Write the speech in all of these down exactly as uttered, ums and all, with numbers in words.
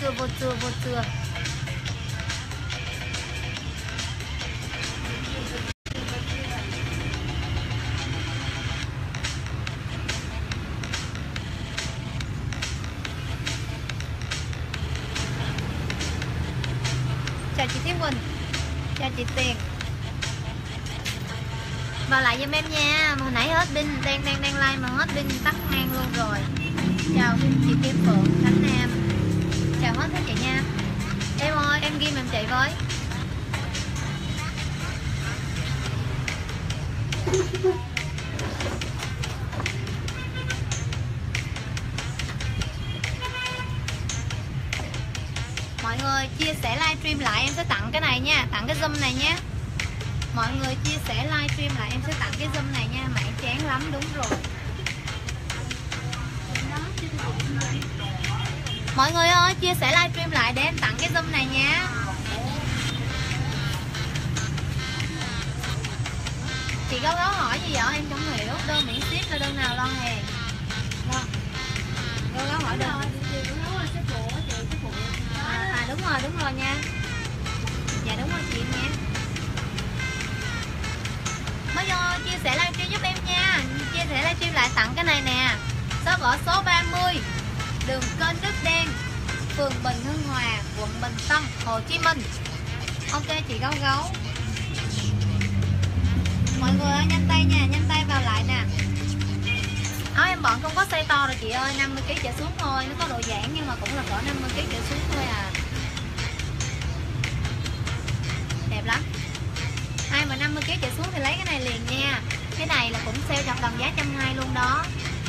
chưa, vô chưa, vô chưa. Chào chị Tiến Quỳnh, chào chị Tiền. Vào lại giùm em nha. Hồi nãy hết pin, đang đang đang like mà hết pin tắt ngang luôn rồi. Chào chị Kim Phượng, Khánh Nam. Chào hết các chị nha. Em ơi, em ghi em chạy với. Mọi người chia sẻ livestream lại em sẽ tặng cái này nha, tặng cái zoom này nhé. Mọi người chia sẻ livestream lại em sẽ tặng cái zoom này nha, mạng chán lắm, đúng rồi. Mọi người ơi, chia sẻ livestream lại để em tặng cái zoom này nha. Chị Gấu Gấu hỏi gì vậy? Em không hiểu. Đơn miễn ship là đơn nào lo hàng? Gấu Gấu hỏi đơn. À, à đúng rồi, đúng rồi nha. Dạ đúng rồi chị nha. Mới vô chia sẻ livestream giúp em nha. Chia sẻ livestream lại tặng cái này nè. Số gõ số ba mươi, đường Kênh Đức Đen, phường Bình Hưng Hòa, quận Bình Tân, Hồ Chí Minh. Ok chị Gấu Gấu. Mọi người ơi, nhanh tay nha, nhanh tay vào lại nè. Áo em bọn không có size to rồi chị ơi, năm mươi ki lô gam trở xuống thôi. Nó có độ giãn nhưng mà cũng là cỡ năm mươi ki lô gam trở xuống thôi à. Đẹp lắm. Ai mà năm mươi ki lô gam trở xuống thì lấy cái này liền nha. Cái này là cũng sale trong tầm giá một trăm hai mươi luôn đó.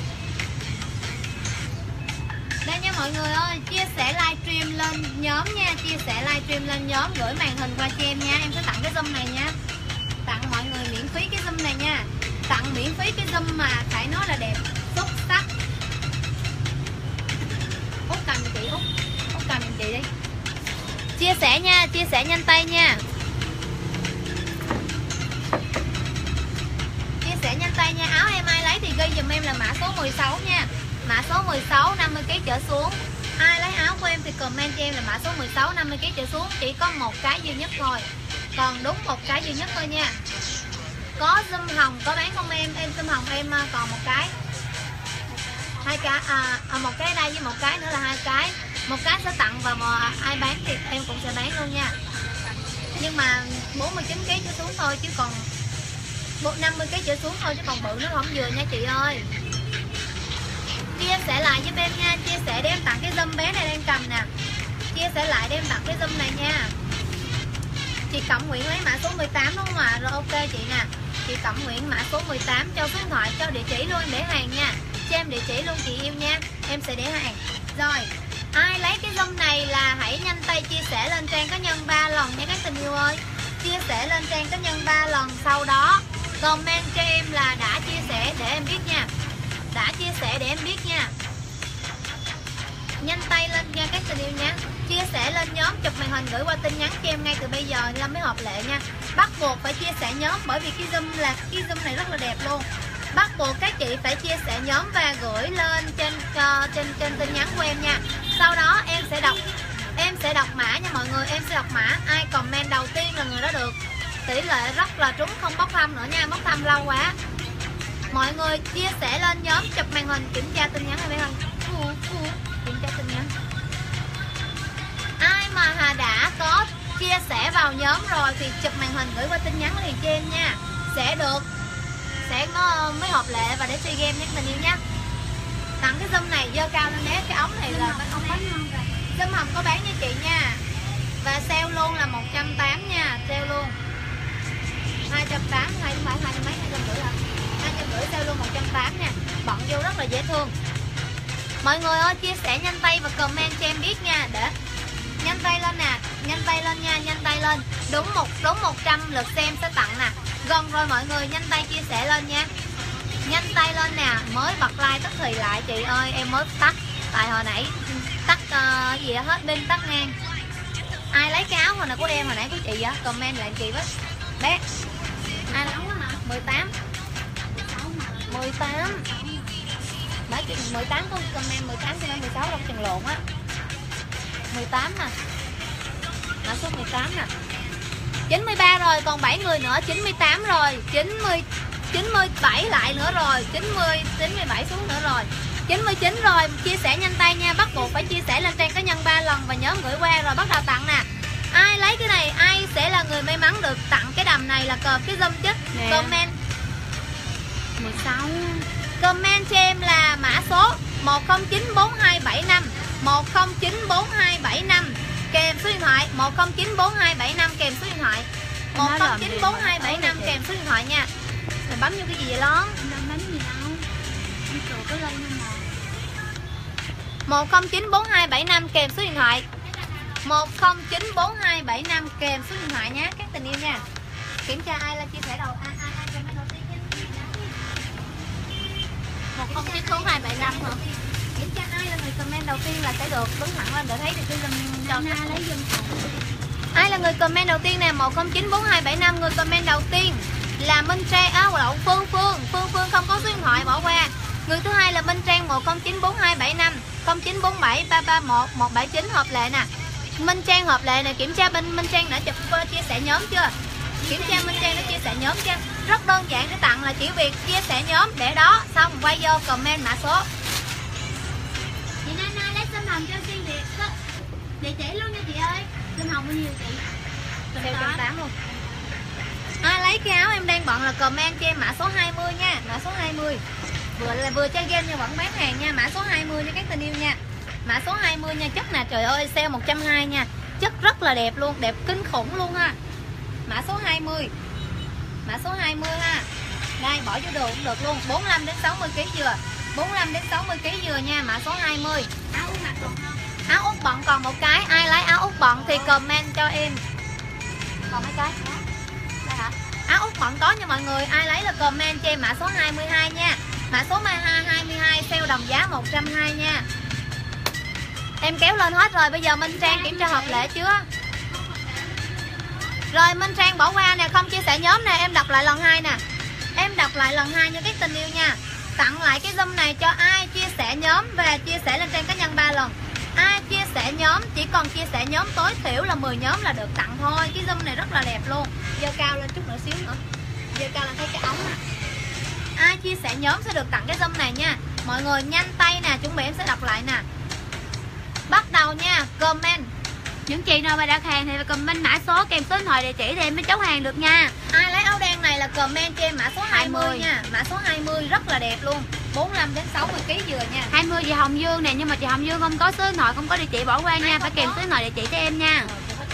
Đây nha mọi người ơi, chia sẻ livestream lên nhóm nha, chia sẻ livestream lên nhóm, gửi màn hình qua cho em nha, em sẽ tặng cái zoom này nha. Tặng mọi người miễn phí cái zoom này nha. Tặng miễn phí cái zoom mà phải nói là đẹp, xuất sắc. Út cầm chị, Út Út cầm chị đi. Chia sẻ nha, chia sẻ nhanh tay nha. Chia sẻ nhanh tay nha. Áo em ai lấy thì ghi dùm em là mã số mười sáu nha. Mã số mười sáu, năm mươi ki lô gam trở xuống. Ai lấy áo của em thì comment cho em là mã số mười sáu, năm mươi ki lô gam trở xuống. Chỉ có một cái duy nhất thôi. Còn đúng một cái duy nhất thôi nha. Có zoom hồng có bán không em? Em zoom hồng em còn một cái. Hai cái à, à, một cái đây với một cái nữa là hai cái. Một cái sẽ tặng và mà ai bán thì em cũng sẽ bán luôn nha. Nhưng mà bốn mươi chín ki lô gam trở xuống thôi chứ còn năm mươi ki lô gam trở xuống thôi chứ còn bự nó không vừa nha chị ơi. Chia sẻ lại giúp em nha, chia sẻ để em tặng cái zoom bé này đang cầm nè. Chia sẻ lại để em tặng cái zoom này nha. Chị Cẩm Nguyễn lấy mã số mười tám đúng không ạ? À? Rồi ok chị nè. Chị Cẩm Nguyễn mã số mười tám, cho số điện thoại, cho địa chỉ luôn, em để hàng nha. Cho em địa chỉ luôn chị yêu nha. Em sẽ để hàng. Rồi, ai lấy cái zoom này là hãy nhanh tay chia sẻ lên trang cá nhân ba lần nha các tình yêu ơi. Chia sẻ lên trang cá nhân ba lần, sau đó comment cho em là đã chia sẻ để em biết nha. Đã chia sẻ để em biết nha. Nhanh tay lên nha các tình yêu nha. Chia sẻ lên nhóm, chụp màn hình gửi qua tin nhắn cho em ngay từ bây giờ Lâm mới hợp lệ nha. Bắt buộc phải chia sẻ nhóm bởi vì cái zoom là cái zoom này rất là đẹp luôn. Bắt buộc các chị phải chia sẻ nhóm và gửi lên trên uh, trên trên tin nhắn của em nha. Sau đó em sẽ đọc em sẽ đọc mã nha mọi người, em sẽ đọc mã. Ai comment đầu tiên là người đó được. Tỷ lệ rất là trúng, không bốc thăm nữa nha, bốc thăm lâu quá. Mọi người chia sẻ lên nhóm, chụp màn hình, kiểm tra tin nhắn này không? Kiểm tra tin nhắn. Ai mà Hà đã có chia sẻ vào nhóm rồi thì chụp màn hình gửi qua tin nhắn liền cho em nha. Sẽ được, sẽ có mới hợp lệ và để chơi game nhé tình yêu nha. Tặng cái zoom này dơ cao lên bé, cái ống này là ống bánh zoom hồng có bán nha chị nha. Và sale luôn là một trăm tám mươi nha, sale luôn hai trăm tám mươi, hai trăm bảy mươi, hai trăm mấy, hai trăm rưỡi hả? hai trăm rưỡi sale luôn một trăm tám mươi nha. Bận vô rất là dễ thương. Mọi người ơi, chia sẻ nhanh tay và comment cho em biết nha. Để nhanh tay lên nè, nhanh tay lên nha, nhanh tay lên. Đúng một đúng một trăm lượt xem sẽ tặng nè. Gần rồi mọi người, nhanh tay chia sẻ lên nha. Nhanh tay lên nè, mới bật like tức thì lại chị ơi, em mới tắt. Tại hồi nãy tắt uh, gì đó, hết pin tắt ngang. Ai lấy cái áo hồi nãy của em hồi nãy của chị vậy? Comment lại chị với. Bé. Ai lấy mười tám. mười tám. Bởi chị mười tám có comment mười tám cho nên mười sáu đâu chừng lộn á. mười tám nè. Mã số mười tám nè. chín mươi ba rồi, còn bảy người nữa. Chín mươi tám rồi, chín mươi, chín mươi bảy lại nữa rồi, chín mươi, chín mươi bảy xuống nữa rồi, chín mươi chín rồi. Chia sẻ nhanh tay nha, bắt buộc phải chia sẻ lên trang cá nhân ba lần và nhóm gửi qua rồi bắt đầu tặng nè. Ai lấy cái này ai sẽ là người may mắn được tặng cái đầm này là cờ cái dâm chất nè. Comment mười sáu, comment cho em là mã số một không chín bốn hai bảy năm, một không chín bốn hai bảy năm kèm số điện thoại, một không chín bốn hai bảy năm kèm số điện thoại, một không chín bốn hai bảy năm kèm số điện thoại nha. Mày bấm vô cái gì vậy lón? Đang bấm gì đâu. Đi chỗ cái lông không nào. một không chín bốn hai bảy năm kèm số điện thoại, một không chín bốn hai bảy năm kèm số điện thoại nhé các tình yêu nha. Kiểm tra ai là chia sẻ đầu ai ai ai comment đầu tiên nha. một không chín bốn hai bảy năm hả? Kiểm tra ai là người comment đầu tiên là sẽ được đứng thẳng lên để thấy được cái dùm cho Na lấy dùm. ai là người comment đầu tiên nè. Một không chín bốn hai bảy năm người comment đầu tiên là Minh Trang á, à, lộn Phương Phương Phương Phương không có số điện thoại bỏ qua. Người thứ hai là Minh Trang một không chín bốn hai bảy năm không chín bốn bảy ba ba một một bảy chín hợp lệ nè. Minh Trang hợp lệ này, kiểm tra bên Minh Trang đã chụp chia sẻ nhóm chưa? Kiểm tra Minh Trang đã chia sẻ nhóm chưa? Rất đơn giản để tặng là chỉ việc chia sẻ nhóm để đó xong quay vô comment mã số. Chị Nana lấy sâm hồng cho xuyên Việt địa chỉ luôn nha chị ơi. Sâm hồng bao nhiêu chị? Theo trăm tám luôn. Ai lấy cái áo em đang bận là comment cho em mã số hai mươi nha, mã số hai mươi. Vừa là vừa chơi game nhưng vẫn bán hàng nha, mã số hai mươi nha các tình yêu nha. Mã số hai mươi nha, chất nè, trời ơi sale một trăm hai mươi nha. Chất rất là đẹp luôn, đẹp kinh khủng luôn ha. Mã số hai mươi. Mã số hai mươi ha. Đây bỏ vô đồ cũng được luôn, bốn mươi lăm đến sáu mươi ki lô gam dừa. bốn mươi lăm đến sáu mươi ki lô gam dừa nha, mã số hai mươi. Áo út mặc còn không? Áo út bận còn một cái, ai lấy áo út bận thì comment cho em. Còn mấy cái? Đây hả? Áo út bận có nha mọi người, ai lấy là comment cho em mã số hai mươi hai nha. Mã số hai mươi hai sale đồng giá một trăm hai mươi nha. Em kéo lên hết rồi, bây giờ Minh Trang kiểm tra hợp lệ chưa? Rồi Minh Trang bỏ qua nè, không chia sẻ nhóm nè, em đọc lại lần hai nè. Em đọc lại lần hai như các tình yêu nha. Tặng lại cái zoom này cho ai chia sẻ nhóm và chia sẻ lên trang cá nhân ba lần. Ai chia sẻ nhóm, chỉ cần chia sẻ nhóm tối thiểu là mười nhóm là được tặng thôi. Cái zoom này rất là đẹp luôn. Giơ cao lên chút nữa xíu nữa. Giơ cao lên thấy cái ống nè. Ai chia sẻ nhóm sẽ được tặng cái zoom này nha. Mọi người nhanh tay nè, chuẩn bị em sẽ đọc lại nè. Bắt đầu nha, comment. Những chị nào mà đặt hàng thì comment mã số kèm số điện thoại địa chỉ thì em mới chốt hàng được nha. Ai lấy áo đen này là comment cho em mã số hai mươi, hai mươi nha. Mã số hai mươi rất là đẹp luôn. bốn mươi lăm đến sáu mươi ki lô gam dừa nha. hai mươi chị Hồng Dương nè, nhưng mà chị Hồng Dương không có số điện thoại, không có địa chỉ bỏ qua nha, phải kèm số điện thoại địa chỉ cho em nha.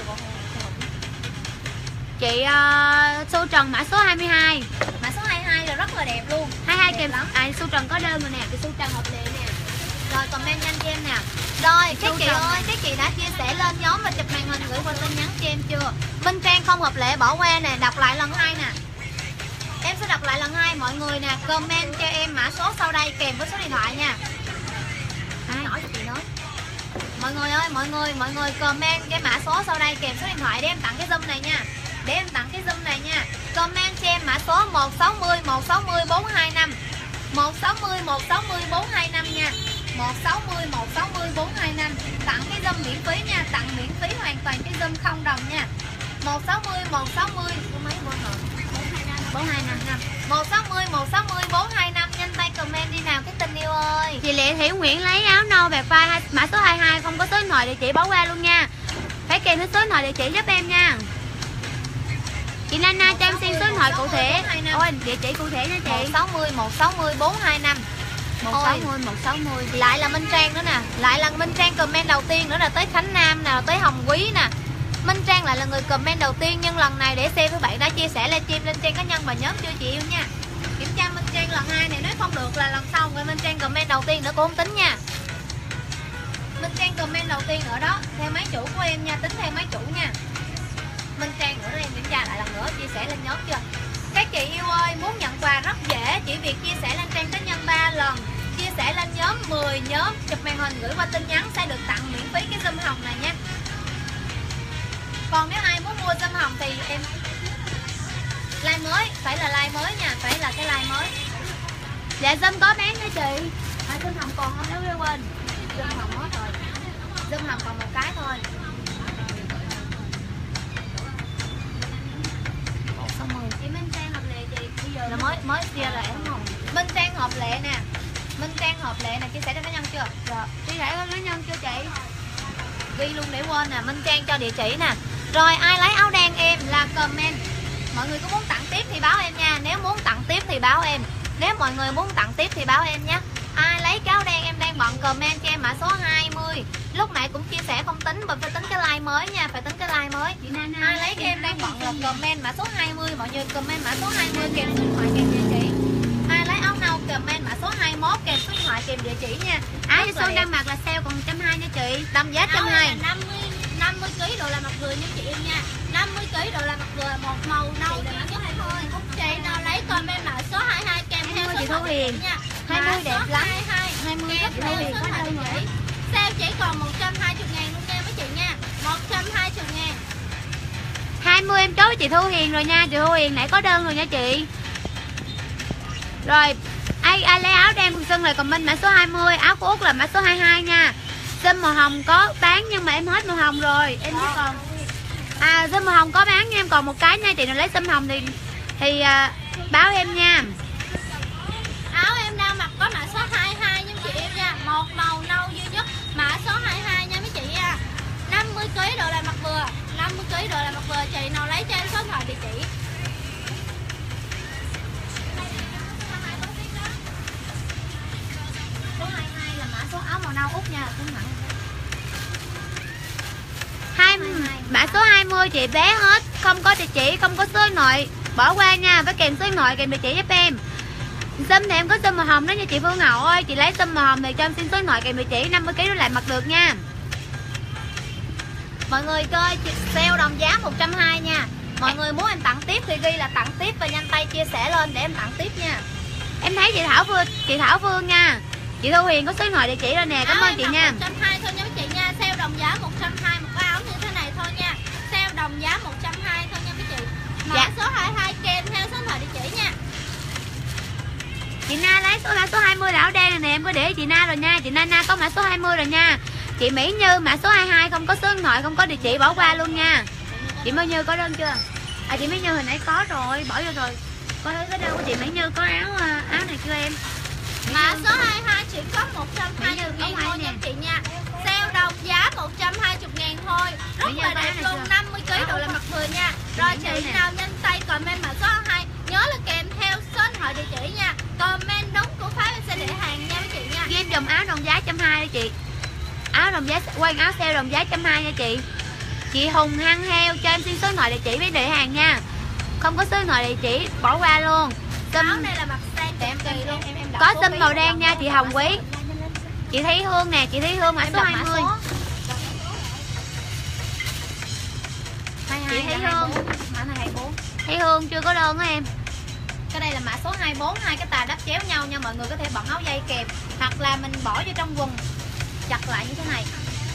Chị uh, Su Trần mã số hai mươi hai. Mã số hai mươi hai là rất là đẹp luôn. hai mươi hai kèm lắm. À Su Trần có đơn rồi nè, chị Su Trần hợp lệ nè. Rồi comment nhanh cho em nè. Rồi các chị ơi, các chị đã chia sẻ lên nhóm và chụp màn hình gửi qua tin nhắn cho em chưa? Minh Trang không hợp lệ bỏ qua nè, đọc lại lần hai nè. Em sẽ đọc lại lần hai mọi người nè, comment cho em mã số sau đây kèm với số điện thoại nha. Ai hỏi cho chị nói. Mọi người ơi, mọi người, mọi người comment cái mã số sau đây kèm số điện thoại để em tặng cái zoom này nha. Để em tặng cái zoom này nha. Comment cho em mã số một sáu không một sáu không bốn hai năm. một sáu không một sáu không bốn hai năm nha. một sáu không một sáu không bốn hai năm. Tặng cái zoom miễn phí nha, tặng miễn phí hoàn toàn cái zoom không đồng nha. một sáu không một sáu không mấy bốn rồi. bốn hai năm năm. một sáu không một sáu không bốn hai năm, nhanh tay comment đi nào các tình yêu ơi. Chị Lệ Thủy Nguyễn lấy áo nâu bạc phai mã số hai mươi hai, không có số điện thoại địa chỉ bỏ qua luôn nha. Phải kèm theo số điện thoại địa chỉ giúp em nha. Chị Nana cho em xin số điện thoại cụ thể. Ôi địa chỉ cụ thể nha chị. một sáu không một sáu không bốn hai năm. một sáu không một sáu không. Lại là Minh Trang nữa nè. Lại là Minh Trang comment đầu tiên nữa là tới Khánh Nam nè, tới Hồng Quý nè. Minh Trang lại là người comment đầu tiên, nhưng lần này để xem các bạn đã chia sẻ livestream lên trang cá nhân và nhóm chưa chị yêu nha. Kiểm tra Minh Trang lần hai này, nếu không được là lần sau người Minh Trang comment đầu tiên nữa cũng không tính nha. Minh Trang comment đầu tiên ở đó, theo máy chủ của em nha, tính theo máy chủ nha. Minh Trang nữa em kiểm tra lại lần nữa, chia sẻ lên nhóm chưa? Các chị yêu ơi, muốn nhận quà rất dễ, chỉ việc chia sẻ lên trang cá nhân ba lần, chia sẻ lên nhóm mười nhóm, chụp màn hình gửi qua tin nhắn sẽ được tặng miễn phí cái zoom hồng này nha. Còn nếu ai muốn mua zoom hồng thì em like mới, phải là like mới nha, phải là cái like mới. Dạ zoom có bán hả chị? À, zoom hồng còn không, nếu quên. Zoom hồng hết rồi. Zoom hồng còn một cái thôi. nghệ nè, chia sẻ cho cá nhân chưa? Rồi, chia sẻ cho cá nhân chưa chị? Ghi luôn để quên nè, Minh Trang cho địa chỉ nè. Rồi ai lấy áo đen em là comment. Mọi người có muốn tặng tiếp thì báo em nha. Nếu muốn tặng tiếp thì báo em. Nếu mọi người muốn tặng tiếp thì báo em nhé. Ai lấy cái áo đen em đang bận comment cho em mã số hai mươi. Lúc nãy cũng chia sẻ không tính, mà phải tính cái like mới nha, phải tính cái like mới. Ai lấy cái em đang bận là comment mã số hai mươi. Mọi người comment mã số hai mươi kèm số điện thoại kèm địa chỉ. Ai lấy áo nâu comment mã số hai mươi mốt kèm số điện thoại kèm địa chỉ nha. Áo cho Xuân đang mặc là sale còn một trăm hai mươi nha chị. Đầm giá một trăm hai mươi. năm mươi năm mươi ký độ là mặc vừa nha chị em nha. năm mươi ký độ là mặc vừa, một màu nâu duy nhất thôi. Chị nào lấy comment mã số hai mươi hai kèm theo số chị Thu Huyền nha. hai mươi đẹp lắm. hai mươi kèm theo số điện thoại. Sale chỉ còn một trăm hai mươi ngàn luôn nha mấy chị nha. một trăm hai mươi ngàn. hai mươi em chốt chị Thu Huyền rồi nha. Chị Thu Huyền nãy có đơn rồi nha chị. Rồi ai, ai lấy áo đen của Xuân là comment mã số hai mươi. Áo của Út là mã số hai mươi hai nha. Xâm màu hồng có bán nhưng mà em hết màu hồng rồi. Em chỉ còn à xâm màu hồng có bán nha, em còn một cái nha. Chị nào lấy xâm hồng thì thì à, báo em nha. Áo em đang mặc có mã số hai mươi hai nha chị em nha. Một màu nâu duy nhất, mã số hai mươi hai nha mấy chị nha. năm mươi ký độ là mặc vừa, năm mươi ký độ là mặc vừa. Chị nào lấy cho em số điện thoại địa chỉ. Số hai mươi hai là mã số áo màu nâu Út nha, cũng nặng. Hai mã số hai mươi chị bé hết, không có địa chỉ, không có số điện thoại, bỏ qua nha, phải kèm số điện thoại kèm địa chỉ giúp em. Xâm thì em có xâm màu hồng đó nha chị Phương Ngọc ơi, chị lấy xâm màu hồng thì cho em xin số điện thoại kèm địa chỉ. Năm mươi ký nó lại mặc được nha. Mọi người coi sale đồng giá một trăm hai mươi nha. Mọi người muốn em tặng tiếp thì ghi là tặng tiếp và nhanh tay chia sẻ lên để em tặng tiếp nha. Em thấy chị Thảo Phương, chị Thảo Phương nha. Chị Thu Huyền có số điện thoại địa chỉ rồi nè, cảm Áo ơn chị em nha. một trăm hai mươi thôi nha mấy chị nha. Sale đồng giá một trăm hai mươi một cái áo như thế này thôi nha. Sale đồng giá một trăm hai mươi thôi nha mấy chị. Mã Dạ. số hai mươi hai kèm theo số điện thoại địa chỉ nha. Chị Na lấy số mã số hai mươi là áo đen này nè, em có để chị Na rồi nha. Chị Na Na có mã số hai mươi rồi nha. Chị Mỹ Như mã số hai mươi hai không có số điện thoại, không có địa chỉ, bỏ qua luôn nha. Chị Mỹ Như có đơn chưa? À chị Mỹ Như hồi nãy có rồi, bỏ vô rồi. Có thấy cái đơn của chị Mỹ Như có áo áo này chưa em? Mỹ Mã Như. số hai mươi hai chỉ có một trăm hai mươi Mỹ Như ngàn có thôi hai nha nè. chị nha. Sale đồng giá một trăm hai mươi ngàn thôi. Rất Mỹ Như là có đẹp áo này luôn, chưa? năm mươi ký độ là mặc vừa nha. Rồi Mỹ Như chị nè. nào nhanh tay comment mã số hai mươi hai, nhớ là kèm theo số điện thoại địa chỉ nha. Comment đúng của Pháp em sẽ để hàng nha mấy chị nha. Ghi em dòng áo đồng giá một trăm hai mươi đi chị. Áo đồng giá quanh áo sale đồng giá một trăm hai mươi nha chị. Chị Hùng Hăng Heo cho em xin số điện thoại địa chỉ với để hàng nha. Không có số điện thoại địa chỉ bỏ qua luôn. Áo Xâm này là mặc sang Để em cực kỳ kỳ luôn. luôn, em em đọc có số xâm ký màu vô đen trong nha đó. chị Hồng Quý. Chị Thấy Hương nè, chị Thấy Hương mã Em số đọc hai mã mươi. số. Chị Thấy Hương. Mã này hai mươi bốn. Thấy Hương chưa có đơn á em. Cái đây là mã số hai mươi bốn, hai cái tà đắp chéo nhau nha, mọi người có thể bận áo dây kèm hoặc là mình bỏ vô trong quần chặt lại như thế này.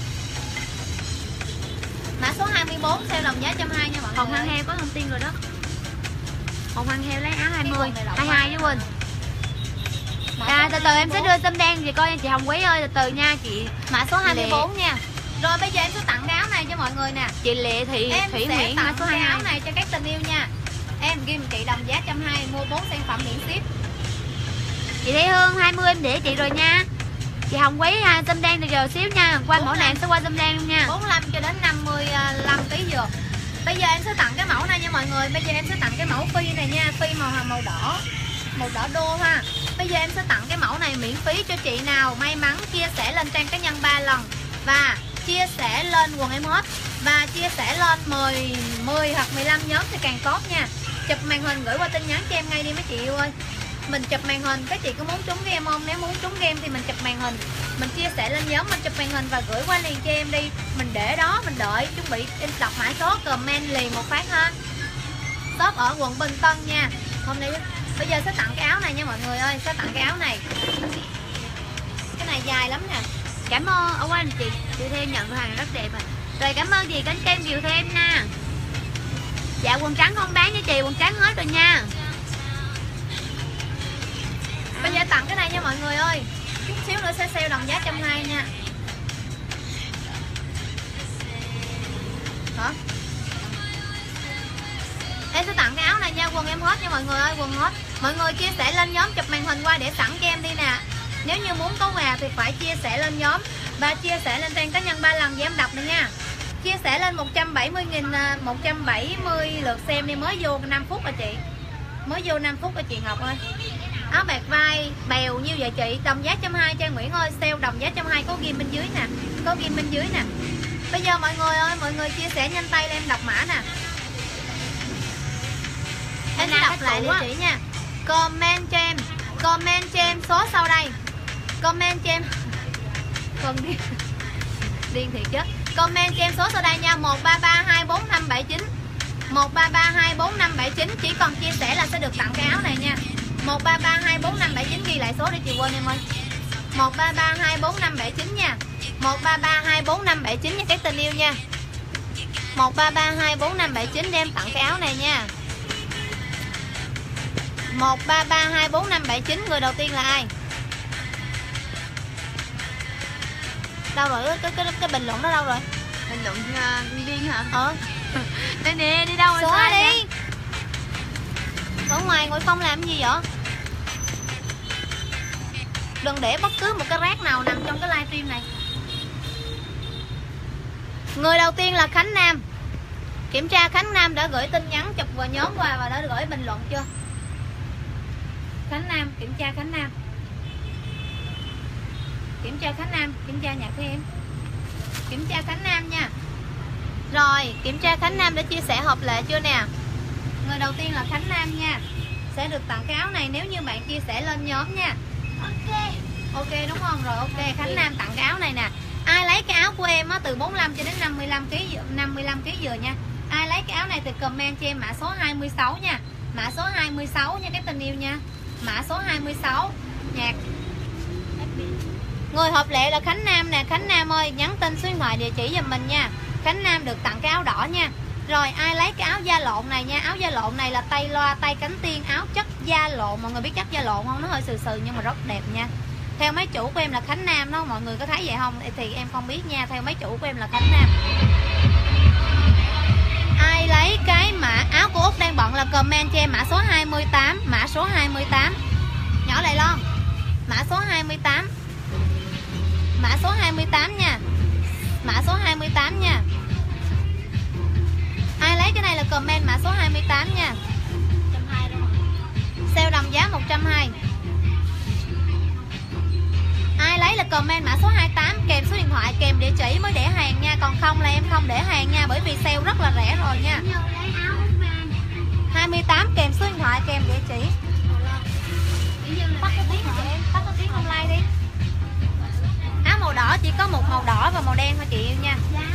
Mã số hai mươi bốn sale đồng giá một trăm hai mươi nha mọi Hồng người. Hăng Heo có thông tin rồi đó. Hồng Hăng Heo lấy áo hai mươi, quần này lộn hai mươi hai với Quỳnh. Mã À, số từ từ em sẽ hai mươi bốn. đưa xâm đen chị coi nha chị Hồng Quý ơi, từ từ nha chị. Mã số hai mươi bốn nha. Rồi bây giờ em sẽ tặng cái áo này cho mọi người nè. Chị Lệ Thị Em Thủy sẽ Nguyễn mã tặng số cái hai mươi áo hai. này cho các tình yêu nha. Em ghi chị đồng giá một trăm hai mươi, mua bốn sản phẩm miễn ship. Chị Thấy Hương hai mươi em để chị rồi nha. Chị Hồng Quý ha, xâm đen từ giờ xíu nha. Qua mẫu này em sẽ qua xâm đen luôn nha. bốn mươi lăm cho đến năm mươi lăm ký dừa. Bây giờ em sẽ tặng cái mẫu này nha mọi người. Bây giờ em sẽ tặng cái mẫu phi này nha, phi màu hồng màu đỏ, màu đỏ đô ha. Bây giờ em sẽ tặng cái mẫu này miễn phí cho chị nào may mắn chia sẻ lên trang cá nhân ba lần và chia sẻ lên quần em hết và chia sẻ lên mười mười hoặc mười lăm nhóm thì càng tốt nha. Chụp màn hình gửi qua tin nhắn cho em ngay đi mấy chị yêu ơi. Mình chụp màn hình, các chị có muốn trúng game không? Nếu muốn trúng game thì mình chụp màn hình, mình chia sẻ lên nhóm, mình chụp màn hình và gửi qua liền cho em đi. Mình để đó, mình đợi chuẩn bị em đọc mã số comment liền một phát ha. Shop ở quận Bình Tân nha. Hôm nay bây giờ sẽ tặng cái áo này nha mọi người ơi, sẽ tặng cái áo này. Cái này dài lắm nè. Cảm ơn ở anh chị Kiều Thêm nhận hàng rất đẹp rồi. Rồi cảm ơn chị Cánh Kem Kiều Thêm nha. Dạ quần trắng không bán nha chị, quần trắng hết rồi nha. Bây giờ tặng cái này nha mọi người ơi. Chút xíu nữa sẽ sale đồng giá một trăm hai mươi nha. Hả? Em sẽ tặng cái áo này nha, quần em hết nha mọi người ơi, quần hết. Mọi người chia sẻ lên nhóm chụp màn hình qua để sẵn cho em đi nè. Nếu như muốn có quà thì phải chia sẻ lên nhóm và chia sẻ lên trang cá nhân ba lần để em đọc nữa nha. Chia sẻ lên một trăm bảy mươi nghìn, một trăm bảy mươi lượt xem đi, mới vô năm phút rồi chị. Mới vô năm phút rồi chị Ngọc ơi. Áo bạc vai bèo nhiêu vậy chị? Đồng giá trăm hai Trang Nguyễn ơi, sale đồng giá trăm hai, có ghim bên dưới nè, có ghim bên dưới nè. Bây giờ mọi người ơi, mọi người chia sẻ nhanh tay lên em đọc mã nè. Em sẽ đọc lại địa chỉ nha. Comment cho em, comment cho em số sau đây. Comment cho em. Con điên. Điên thiệt chứ. Comment cho em số sau đây nha, một ba ba hai bốn năm bảy chín. một ba ba hai bốn năm bảy chín, chỉ cần chia sẻ là sẽ được tặng cái áo này nha. một ba ba hai bốn năm bảy chín, ghi lại số để chị quên em ơi. một ba ba hai bốn năm bảy chín nha. một ba ba hai bốn năm bảy chín nha các tình yêu nha. một ba ba hai bốn năm bảy chín đem tặng cái áo này nha. một ba ba hai bốn năm bảy chín, người đầu tiên là ai? Đâu rồi cái cái cái bình luận đó đâu rồi? Bình luận uh, điên hả? Ờ. Đây nè, đi đâu rồi? Số đi. Ở ngoài ngồi không làm gì vậy? Đừng để bất cứ một cái rác nào nằm trong cái livestream này. Người đầu tiên là Khánh Nam. Kiểm tra Khánh Nam đã gửi tin nhắn chụp vào nhóm qua và đã gửi bình luận chưa? Khánh Nam, kiểm tra Khánh Nam. Kiểm tra Khánh Nam, kiểm tra nhạc thêm. Kiểm tra Khánh Nam nha. Rồi, kiểm tra Khánh Nam đã chia sẻ hợp lệ chưa nè? Người đầu tiên là Khánh Nam nha, sẽ được tặng cái áo này nếu như bạn chia sẻ lên nhóm nha. Ok. Ok đúng không? Rồi ok, Khánh Nam tặng cái áo này nè. Ai lấy cái áo của em á, từ bốn mươi lăm cho đến năm mươi lăm ki lô gam, năm mươi lăm ki lô gam vừa nha. Ai lấy cái áo này thì comment cho em mã số hai mươi sáu nha. Mã số hai mươi sáu nha các tình yêu nha. Mã số hai mươi sáu. Nhạc. Người hợp lệ là Khánh Nam nè. Khánh Nam ơi, nhắn tin số điện thoại địa chỉ giùm mình nha. Khánh Nam được tặng cái áo đỏ nha. Rồi ai lấy cái áo da lộn này nha. Áo da lộn này là tay loa, tay cánh tiên, áo chất da lộn. Mọi người biết chất da lộn không? Nó hơi sừ sừ nhưng mà rất đẹp nha. Theo mấy chủ của em là Khánh Nam đó. Mọi người có thấy vậy không? Thì em không biết nha. Theo mấy chủ của em là Khánh Nam. Ai lấy cái mã áo của Út đang bận là comment cho em mã số hai mươi tám. Mã số hai mươi tám. Nhỏ lại Lon. Mã số hai mươi tám. Mã số hai mươi tám nha. Mã số hai mươi tám nha. Ai lấy cái này là comment mã số hai mươi tám nha. một trăm hai mươi đâu. Sale đồng giá một trăm hai mươi. Ai lấy là comment mã số hai mươi tám kèm số điện thoại kèm địa chỉ mới để hàng nha. Còn không là em không để hàng nha, bởi vì sale rất là rẻ rồi nha. hai mươi tám kèm số điện thoại kèm địa chỉ. Tắt cái tiếng cho em, tắt cái tiếng online đi. Áo màu đỏ chỉ có một màu đỏ và màu đen thôi chị yêu nha.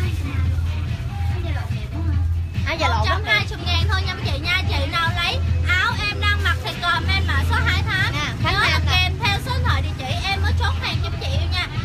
Áo da lộn một trăm hai mươi ngàn thôi nha mấy chị nha. Chị nào lấy áo em đang mặc thì comment mã số hai mươi tám. Nè, Khánh Nhớ là Nam nè. kèm theo số điện thoại địa chỉ em mới chốt hàng cho mấy chị yêu nha.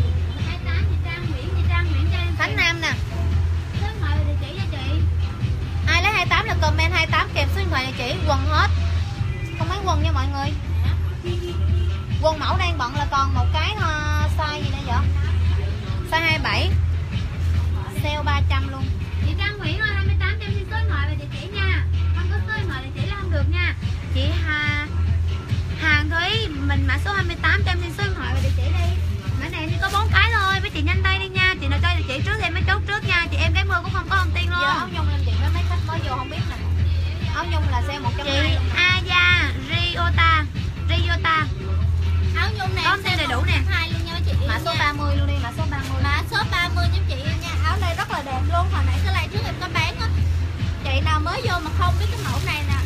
Khánh Nam nè. Số điện thoại địa chỉ cho chị. Ai lấy hai mươi tám là comment hai mươi tám kèm số điện thoại địa chỉ. Quần hết. Không bán quần nha mọi người. Quần mẫu đang bận là còn một cái uh, size gì nữa vậy? Size hai mươi bảy. Sale ba trăm luôn. Chị Trang Nguyễn ơi, hai mươi tám cho em xin số điện thoại và địa chỉ nha. Không có số điện thoại địa chỉ là không được nha. Chị Hà Hàng Thúy, mình mã số hai mươi tám cho em xin số điện thoại và địa chỉ đi. Mã này chỉ có bốn cái thôi, mấy chị nhanh tay đi nha. Chị nào cho địa chỉ trước thì em mới chốt trước nha. Chị em cái mưa cũng không có thông tin luôn. Giờ áo nhung em chị với mấy khách mới vô không biết nè. Áo nhung là sale một trăm hai mươi. Chị Aya Riota Riota Áo nhung này có em tên đầy đủ nè. hai luôn nha mấy chị. Mã số nha. ba mươi luôn đi, mã số ba mươi. Mã số ba mươi giúp chị yêu nha. Áo này rất là đẹp luôn. Hồi nãy cái live trước em có bán á. Chị nào mới vô mà không biết cái mẫu này nè.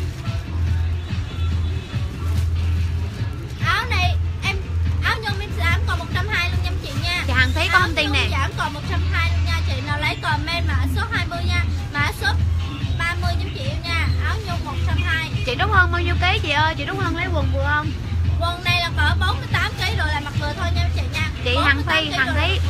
Áo này em áo nhung em giảm còn một trăm hai mươi luôn nha mấy chị nha. Chị Hằng Thúy có thông tin nè. Áo nhung giảm còn một trăm hai mươi luôn nha. Chị nào lấy comment mã số hai mươi nha. Mã số ba mươi giúp chị yêu nha. Áo nhung một trăm hai mươi. Chị Trúc Hân bao nhiêu ký chị ơi? Chị Trúc Hân lấy quần vừa không? Quần này là cỡ bốn mươi tám ký rồi là mặc vừa thôi nha mấy chị nha. Chị Hằng Phi, Hằng Thúy.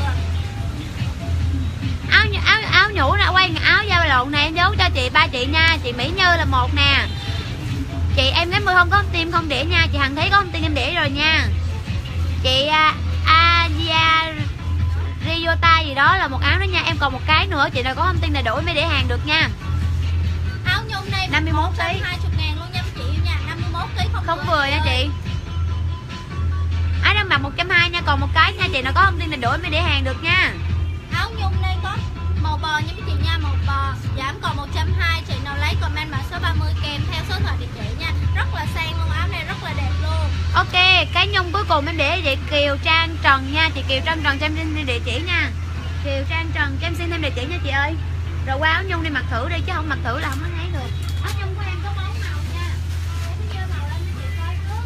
Áo áo áo nhũ nè, quay áo da lộn nè, em giấu cho chị ba chị nha. Chị Mỹ Như là một nè. Chị em cái mười không có tim không đĩa nha. Chị Hằng Thúy có thông tin em đĩa rồi nha. Chị Asia Riota gì đó là một áo đó nha. Em còn một cái nữa, chị nào có thông tin đầy đủ mới để hàng được nha. Áo nhung này năm mươi mốt ký. một trăm hai mươi ngàn luôn nha mấy chị yêu nha. năm mươi mốt ký không, Không vừa nha chị. Áo đang mặc một trăm hai mươi nha, còn một cái nha chị, nó có thông tin đầy đủ mới để hàng được nha. Áo nhung đây có màu bò nha mấy chị nha, màu bò giảm còn một trăm hai mươi. Chị nào lấy comment mã số ba mươi kèm theo số điện thoại địa chỉ nha. Rất là sang luôn, áo này rất là đẹp luôn. Ok, cái nhung cuối cùng em để chị Kiều Trang Trần nha, chị Kiều Trang Trần cho em xin thêm địa chỉ nha. Kiều Trang Trần cho em xin thêm địa chỉ nha chị ơi. Rồi qua áo nhung đi mặc thử đi, chứ không mặc thử là không có thấy được. Áo nhung của em có bốn màu nha. Em sẽ màu lên cho chị coi trước.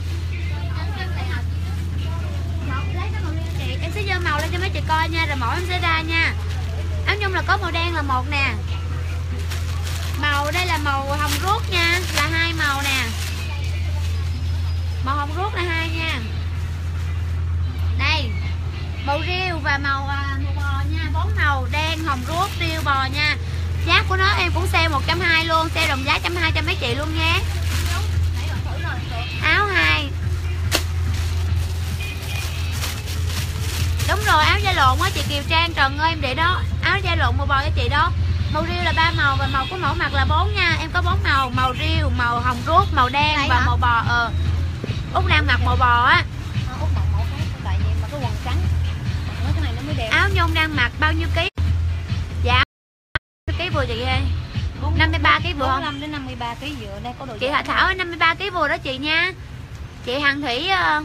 Lấy cái màu riêng chị, em sẽ dơ màu lên cho mấy chị coi nha, rồi mẫu em sẽ ra nha. Áo nhung là có màu đen là một nè. Màu đây là màu hồng ruốc nha, là hai màu nè. Màu hồng ruốc là hai nha. Đây, màu riêu và màu, à, màu bò nha, bốn màu đen, hồng ruốc, riêu, bò nha. Giá của nó em cũng sale một trăm hai mươi luôn, sale đồng giá một trăm hai mươi cho mấy chị luôn nha. Áo hai. Đúng rồi, áo da lộn á chị Kiều Trang Trần ơi, em để đó. Áo da lộn màu bò cho chị đó. Màu riêu là ba màu và màu của mẫu mặc là bốn nha. Em có bốn màu, màu riêu, màu hồng ruốc, màu đen và màu bò. Ờ. Út đang mặc màu bò á. Út mặc mẫu khác, tại vì mà cái quần trắng. Mấy cái này nó mới đẹp. Áo nhung đang mặc bao nhiêu ký? Dạ. Ký vừa chị ơi. năm mươi ba ký vừa không? bốn mươi lăm đến năm mươi ba ký vừa. Đây có đồ. Chị Hạ Thảo ơi, năm mươi ba ký vừa đó chị nha. Chị Hằng Thủy uh...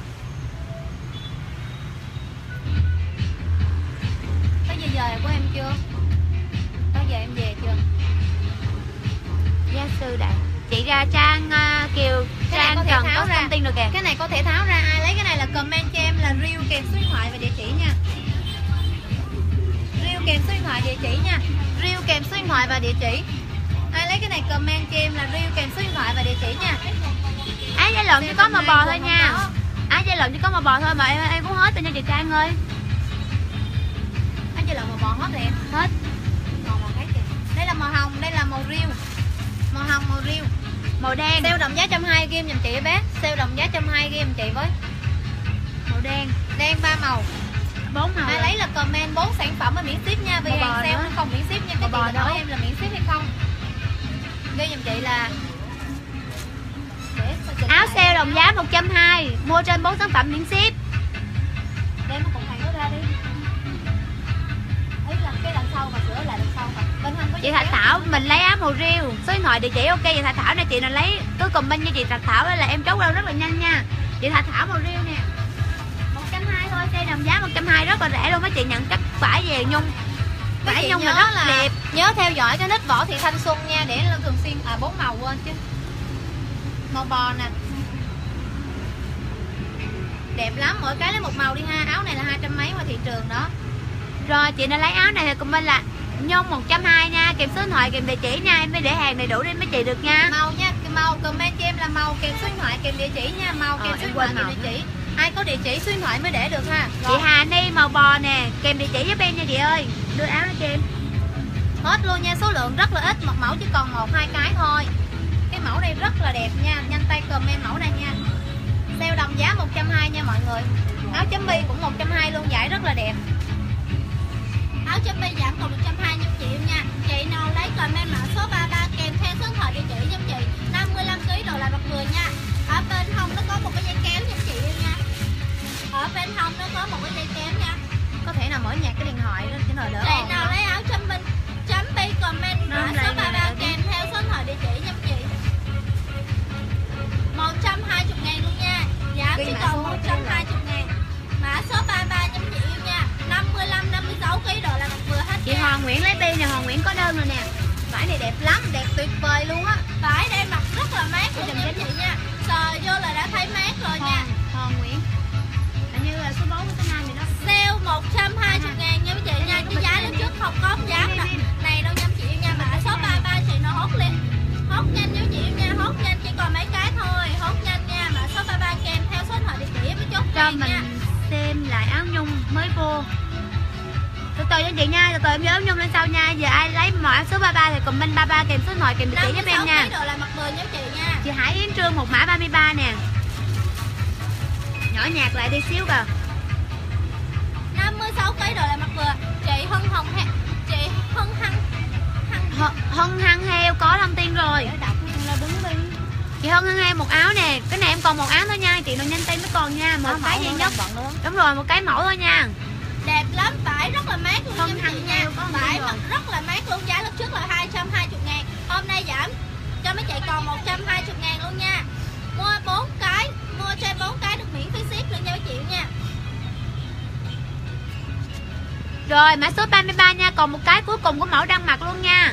Có giờ về của em chưa? Có giờ em về chưa? Gia sư đại. Chị ra Trang uh, Kiều Trang Trần có thông tin được kìa. Cái này có thể tháo ra, ai lấy cái này là comment cho em là riêu kèm số điện thoại và địa chỉ nha. Riêu kèm số điện thoại địa chỉ nha. Riêu kèm số điện thoại và địa chỉ. Ai lấy cái này comment cho em là riêu kèm số điện thoại và địa chỉ nha. Áo da lộn chỉ có màu bò thôi nha. Áo da lộn chỉ có màu bò thôi mà em em cũng hết rồi nha chị Trang ơi. Áo da lộn màu bò hết rồi em. Hết. Còn màu khác kìa. Đây là màu hồng, đây là màu riêu. Màu hồng, màu riêu. Màu đen. Sale đồng giá một trăm hai mươi giùm chị bé. Sale đồng giá một trăm hai mươi giùm chị với. Màu đen. Đen ba màu. bốn màu. Ai lấy là comment bốn sản phẩm mà miễn ship nha, vì hàng sale nó không miễn ship nha. Cái chị hỏi em là miễn ship hay không. Ghi giùm chị là áo sale đồng giá một trăm hai mươi, mua trên bốn sản phẩm miễn ship. Đem cái cục hàng đó ra đi. Ý là cái đằng sau mà sửa lại đằng sau mà. Bên không có Chị Thạch Thảo mình lấy áo màu riêu, số điện thoại địa chỉ ok. Chị Thạch Thảo này chị nào lấy cứ comment như chị Thạch Thảo là em chốt đâu rất là nhanh nha. Chị Thạch Thảo màu riêu nè, một trăm hai mươi thôi, sale đồng giá một trăm hai mươi rất là rẻ luôn. Mấy chị nhận chắc vải về nhung, vải nhung là rất là đẹp. Nhớ theo dõi cái nick Võ Thị Thanh Xuân nha, để nó thường xuyên à bốn màu quên chứ. Màu bò nè, đẹp lắm, mỗi cái lấy một màu đi ha. Áo này là hai trăm mấy qua thị trường đó. Rồi chị nào lấy áo này thì comment là nhung một trăm hai mươi nha, kèm số điện thoại kèm địa chỉ nha, em mới để hàng đầy đủ đi mấy chị được nha. Màu nha, màu comment cho em là màu kèm số điện thoại kèm địa chỉ nha, màu kèm ờ, số điện thoại kèm địa chỉ. Ai có địa chỉ số điện thoại mới để được ha. Rồi. Chị Hà Ni màu bò nè, kèm địa chỉ giúp em nha chị ơi. Đưa áo cho em. Hết luôn nha, số lượng rất là ít, một mẫu chỉ còn một hai cái thôi. Cái mẫu này rất là đẹp nha, nhanh tay comment mẫu này nha. Sale đồng giá một trăm hai mươi nha mọi người. Áo chấm bi cũng một trăm hai mươi luôn, vải rất là đẹp. Áo chấm bi giảm còn một trăm hai mươi triệu nha. Chị nào lấy comment mã số ba ba kèm theo số điện thoại địa chỉ giúp chị. năm mươi lăm ký đồ lại mặt người nha. Ở bên hông nó có một cái dây kéo giúp chị nha. Ở bên hông nó có một cái dây kéo nha. Có thể nào mở nhạc cái điện thoại đó cho nó đỡ. Chị nào lấy áo chấm bi chấm bi comment mã số ba ba kèm theo số điện thoại địa chỉ giúp chị. một trăm hai mươi ngàn luôn nha. Giảm chỉ còn một trăm hai mươi ngàn. Mã số ba ba giúp chị yêu nha. năm mươi lăm năm mươi sáu ký đồ là mặt vừa hết. Chị Hoàng Nguyễn lấy bi nè, Hoàng Nguyễn có đơn rồi nè. Vải này đẹp lắm, đẹp tuyệt vời luôn á. Vải đây mặc rất là mát luôn nha chị nha. Sờ vô là đã thấy mát rồi nha. Hoàng Nguyễn hình như là số bốn với số năm gì đó. Sale một trăm hai mươi ngàn nha mấy chị nha. Cái giá lúc trước không có giá nè. Này đâu nha chị yêu nha. Mã số ba ba chị nó hốt lên. Hốt nhanh nha chị yêu nha. Hốt nhanh chỉ còn mấy cái thôi. Hốt nhanh nha. Mã số ba ba kèm theo số điện thoại địa chỉ mới chốt cho mình nha. Xem lại áo nhung mới vô. Từ từ cho chị nha, từ từ em nhớ áo nhung lên sau nha. Giờ ai lấy mẫu áo số ba ba thì comment ba ba kèm số điện thoại kèm địa chỉ giúp em nha. Đồ là mặt mười nha chị nha. Chị Hải Yến Trương một mã ba mươi ba nè. Nhỏ nhạc lại đi xíu kìa. năm mươi sáu ký đồ là mặt vừa. Chị Hân Hồng ha. Chị Hân Hăng Hăng Hân Hăng heo có thông tin rồi. Đọc là đứng đi. Chị Hân Hân em một áo nè, cái này em còn một áo thôi nha, chị nào nhanh tay mới còn nha, một Đó, cái mẫu duy nó nhất. đang bận nữa. Đúng rồi, một cái mẫu thôi nha. Đẹp lắm, vải rất là mát luôn Không nha mấy thằng chị nha. nào có Vải rồi. rất là mát luôn, giá lúc trước là hai trăm hai mươi ngàn, hôm nay giảm cho mấy chị còn một trăm hai mươi ngàn luôn nha. Mua bốn cái, mua cho em bốn cái được miễn phí ship luôn nha mấy chị nha. Rồi mã số ba mươi ba nha, còn một cái cuối cùng của mẫu đang mặc luôn nha.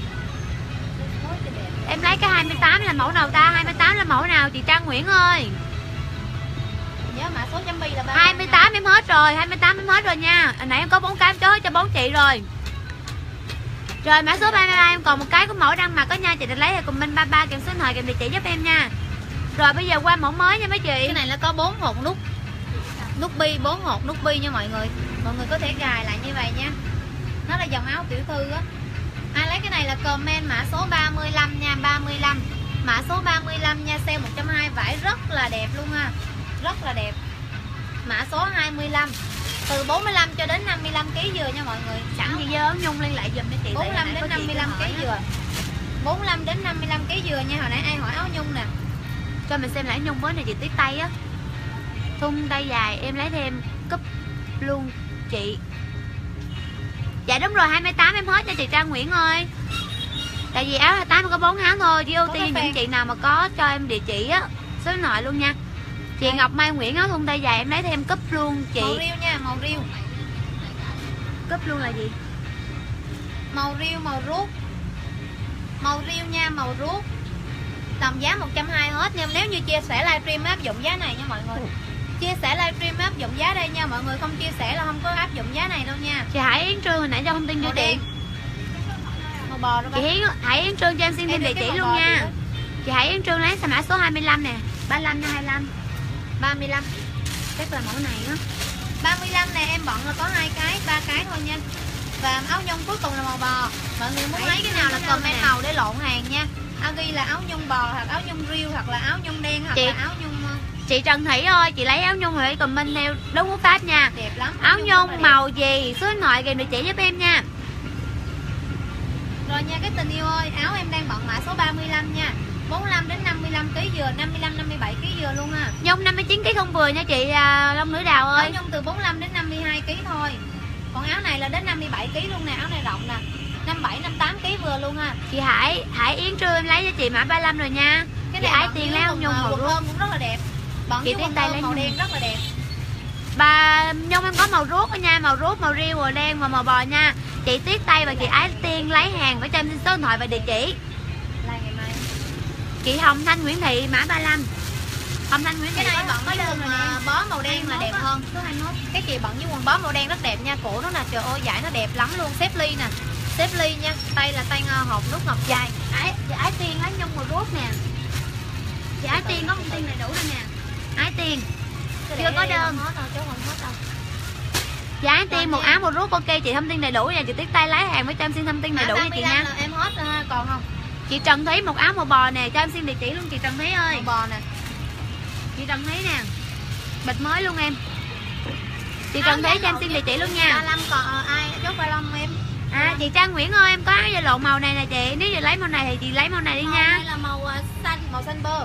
Em lấy cái hai mươi tám là mẫu nào ta? hai mươi tám là mẫu nào chị Trang Nguyễn ơi? Nhớ mã số chấm bi là ba hai mươi tám em hết rồi, hai mươi tám em hết rồi nha. Hồi nãy em có bốn cái em chốt hết cho bốn chị rồi. Rồi mã số ba mươi ba em còn một cái của mẫu đang mặc đó nha, chị định lấy thì comment ba mươi ba kèm số điện thoại kèm địa chỉ giúp em nha. Rồi bây giờ qua mẫu mới nha mấy chị. Cái này nó có bốn hột nút nút bi, bốn hột nút bi nha mọi người. Mọi người có thể gài lại như vậy nha. Nó là dòng áo tiểu thư á. Ai lấy cái này là comment mã số ba mươi lăm nha, ba mươi lăm. Mã số ba mươi lăm nha, sale một trăm hai mươi, vải rất là đẹp luôn ha. Rất là đẹp. Mã số hai mươi lăm. Từ bốn mươi lăm cho đến năm mươi lăm ký dừa nha mọi người. Sẵn chị dơ áo nhung liên lại giùm cho chị. bốn mươi lăm đến năm mươi lăm ký dừa. bốn mươi lăm đến năm mươi lăm ký dừa nha. Hồi nãy ai hỏi áo nhung nè. Cho mình xem lại nhung với này chị tiếc tay á. Thun tay dài em lấy thêm cúp luôn chị. Dạ đúng rồi, hai mươi tám em hết cho chị Trang Nguyễn ơi. Tại vì áo hai mươi tám có bốn áo thôi, chỉ ưu tiên những chị nào mà có cho em địa chỉ á, số điện thoại luôn nha. Chị đây. Ngọc Mai Nguyễn áo thun tay dài em lấy thêm cúp luôn chị. Màu riêu nha, màu riêu. Cúp luôn là gì? Màu riêu, màu ruốc. Màu riêu nha, màu ruốc. Tầm giá một trăm hai mươi hết nha. Nếu như chia sẻ livestream áp dụng giá này nha mọi người. Chia sẻ livestream áp dụng giá đây nha. Mọi người không chia sẻ là không có áp dụng giá này đâu nha. Chị Hải Yến Trương hồi nãy cho thông tin cho chị. Màu bò đó. Chị Hiến, Hải Yến Trương cho em xin thêm địa chỉ luôn nha. Chị Hải Yến Trương lấy mã số hai mươi lăm nè, ba mươi lăm nha, hai mươi lăm. ba mươi lăm. Chắc là mẫu này á. ba mươi lăm này em bận là có hai cái, ba cái thôi nha. Và áo nhung cuối cùng là màu bò. Mọi người muốn lấy cái nào là comment màu để lộn hàng nha. Áo ghi là áo nhung bò hoặc áo nhung riêu hoặc là áo nhung đen hoặc chị, là áo nhung. Chị Trần Thủy ơi, chị lấy áo nhung rồi comment theo đúng quốc pháp nha. Đẹp lắm. Áo nhung màu gì, số điện thoại kèm địa chỉ giúp em nha. Rồi nha cái tình yêu ơi, áo em đang bận mã số ba mươi lăm nha. bốn mươi lăm đến năm mươi lăm ký dừa, năm mươi lăm năm mươi bảy ký dừa luôn ha. Nhung năm mươi chín ký không vừa nha chị à, Long Nữ Đào ơi. Áo nhung từ bốn mươi lăm đến năm mươi hai ký thôi. Còn áo này là đến năm mươi bảy ký luôn nè, áo này rộng nè. năm mươi bảy, năm mươi tám ký vừa luôn ha. Chị Hải, Hải Yến Trương em lấy cho chị mã ba mươi lăm rồi nha. Cái này Ái Tiên lấy áo nhung màu ruốc cũng rất là đẹp. Bận chị với tay lấy màu nhung. đen rất là đẹp. Bà nhung em có màu ruốc đó nha, màu ruốc, màu riêu, màu đen và màu bò nha. Chị Tuyết Tay và chị Ái Tiên lấy hàng phải cho em xin số điện thoại và địa chỉ. Là ngày mai. Chị Hồng Thanh Nguyễn Thị mã ba mươi lăm. Hồng Thanh Nguyễn Thị cái này bận với quần rồi bó màu đen là đẹp hơn. Số hai mươi mốt. Cái chị bận với quần bó màu đen rất đẹp nha, cổ nó là trời ơi dải nó đẹp lắm luôn, xếp ly nè. Xếp ly nha, tay là tay hộp nút ngọc dài. Ái, chị Ái Tiên lấy nhung màu ruốc nè. Chị Ái Tiên có thông tin đầy đủ rồi nè. Ái Tiên chưa có đơn. Hết rồi, chứ không hết đâu. Dạ Ái Tiên một áo một ruốc ok chị, thông tin đầy đủ nha. Chị Tuyết Tay lấy hàng với cho em xin thông tin đầy đủ nha chị nha. Em hết rồi ha, còn không? Chị Trần Thúy một áo màu bò nè, cho em xin địa chỉ luôn chị Trần Thúy ơi. Màu bò nè. Chị Trần Thúy nè. Bịch mới luôn em. Chị Trần Thúy cho em xin địa chỉ luôn nha. ba mươi lăm còn ai chốt ba mươi lăm em. À chị Trang Nguyễn ơi, em có áo da lộn màu này nè chị. Nếu chị lấy màu này thì chị lấy màu này đi màu nha. Màu này là màu uh, xanh, màu xanh bơ.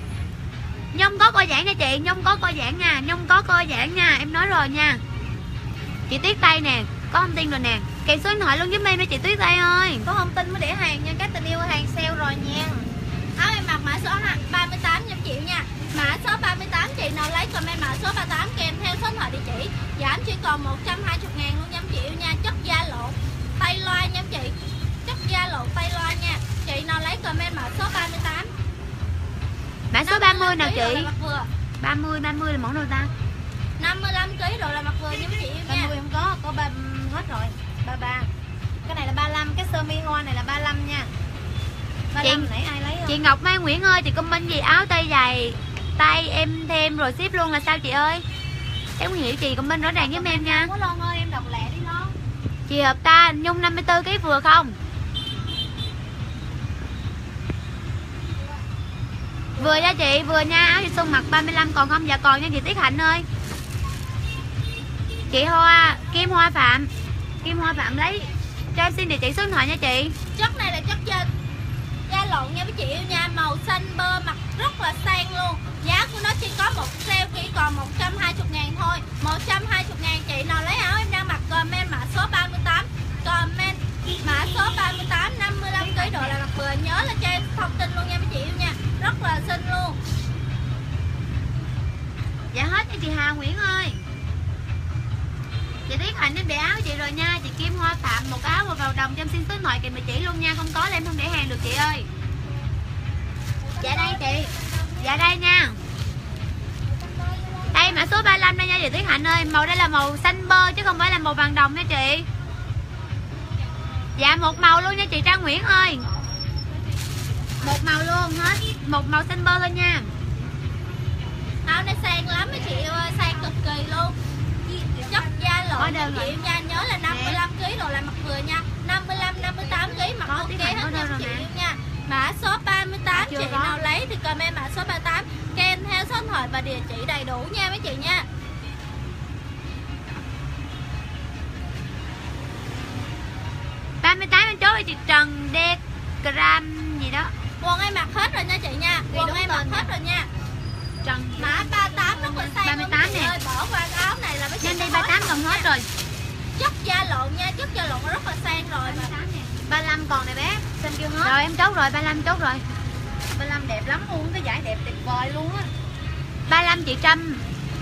Nhung có co giãn nha chị, Nhung có co giãn nha, Nhung có co giãn nha, em nói rồi nha. Chị Tuyết Tay nè, có thông tin rồi nè. Kèm số điện thoại luôn giúp em đi chị Tuyết Tay ơi. Có thông tin mới để hàng nha, các tình yêu hàng sale rồi nha. Áo em mặc mã số ba mươi tám trăm triệu nha. Mã số ba mươi tám chị nào lấy comment mã số ba mươi tám kèm theo số điện thoại địa chỉ. Giảm chỉ còn một trăm hai mươi ngàn luôn nha chị nha. Chất da lộn tay loa nha chị. Chất da lộn tay loa nha. Chị nào lấy comment mã số ba mươi tám. Mã số ba mươi nào chị? Vừa. ba mươi, ba mươi là mẫu nào ta? năm mươi lăm ký rồi là mặc vừa nha mấy chị ba mươi không có, có ba hết rồi. ba mươi ba. Cái này là ba mươi lăm, cái sơ mi hoa này là ba mươi lăm nha. ba mươi lăm chị, nãy ai lấy không? Chị Ngọc Mai Nguyễn ơi, chị comment gì áo tay dài tay em thêm rồi ship luôn là sao chị ơi? Em không hiểu chị comment rõ ràng với em nha. Có Lon ơi, em đọc lẹ đi Lon. Chị hợp ta Nhung năm mươi tư ký vừa không? Vừa nha chị, vừa nha, áo chị Xuân mặc ba mươi lăm còn không? Dạ còn nha chị Tiết Hạnh ơi. Chị Hoa, Kim Hoa Phạm. Kim Hoa Phạm lấy cho em xin địa chỉ số điện thoại nha chị. Chất này là chất da da lộn nha mấy chị yêu nha. Màu xanh bơ mặc rất là sang luôn. Giá của nó chỉ có một sale chỉ còn một trăm hai mươi ngàn thôi. Một trăm hai mươi ngàn. Chị nào lấy áo em đang mặc comment mã số ba mươi tám, comment mã số ba mươi tám, năm mươi lăm ký độ là mặc vừa. Nhớ là cho em thông tin luôn nha mấy chị yêu nha. Rất là xinh luôn. Dạ hết nha chị Hà Nguyễn ơi. Chị Tuyết Hạnh em để áo chị rồi nha. Chị Kim Hoa Phạm một áo và vào đồng cho em xin số điện thoại kèm địa chỉ luôn nha. Không có là em không để hàng được chị ơi. Dạ đây chị. Dạ đây nha. Đây mã số ba mươi lăm đây nha chị Tuyết Hạnh ơi. Màu đây là màu xanh bơ chứ không phải là màu vàng đồng nha chị. Dạ một màu luôn nha chị Trang Nguyễn ơi. Một màu luôn hết. Một màu xanh bơ thôi nha. Áo này sang lắm mấy chị ơi, sang cực kỳ luôn. Chất da lộn mấy chị yêu nha. Nhớ là năm mươi lăm ký độ là mặc vừa nha. Năm mươi lăm, năm mươi tám ký mặc ok hết nha mấy chị yêu nha. Mã số ba mươi tám chị nào lấy thì comment mã số ba mươi tám kèm theo số điện thoại và địa chỉ đầy đủ nha mấy chị nha. ba mươi tám bên chốt là chị Trần Đê Gram gì đó. Quần em mặc hết rồi nha chị nha. Quần em mặc hết rồi nha. Trần Mã ba mươi tám rất là sang ba mươi tám nè. ơi, bỏ qua cái áo này là mấy chị. Nhanh đi ba mươi tám còn hết rồi. Chất da lộn nha, chất da lộn rất là sang rồi mà. ba mươi lăm còn này bé. Xin kêu hết. Rồi em chốt rồi, ba mươi lăm chốt rồi. ba mươi lăm đẹp lắm luôn, cái giải đẹp tuyệt vời luôn á. ba mươi lăm chị Trâm.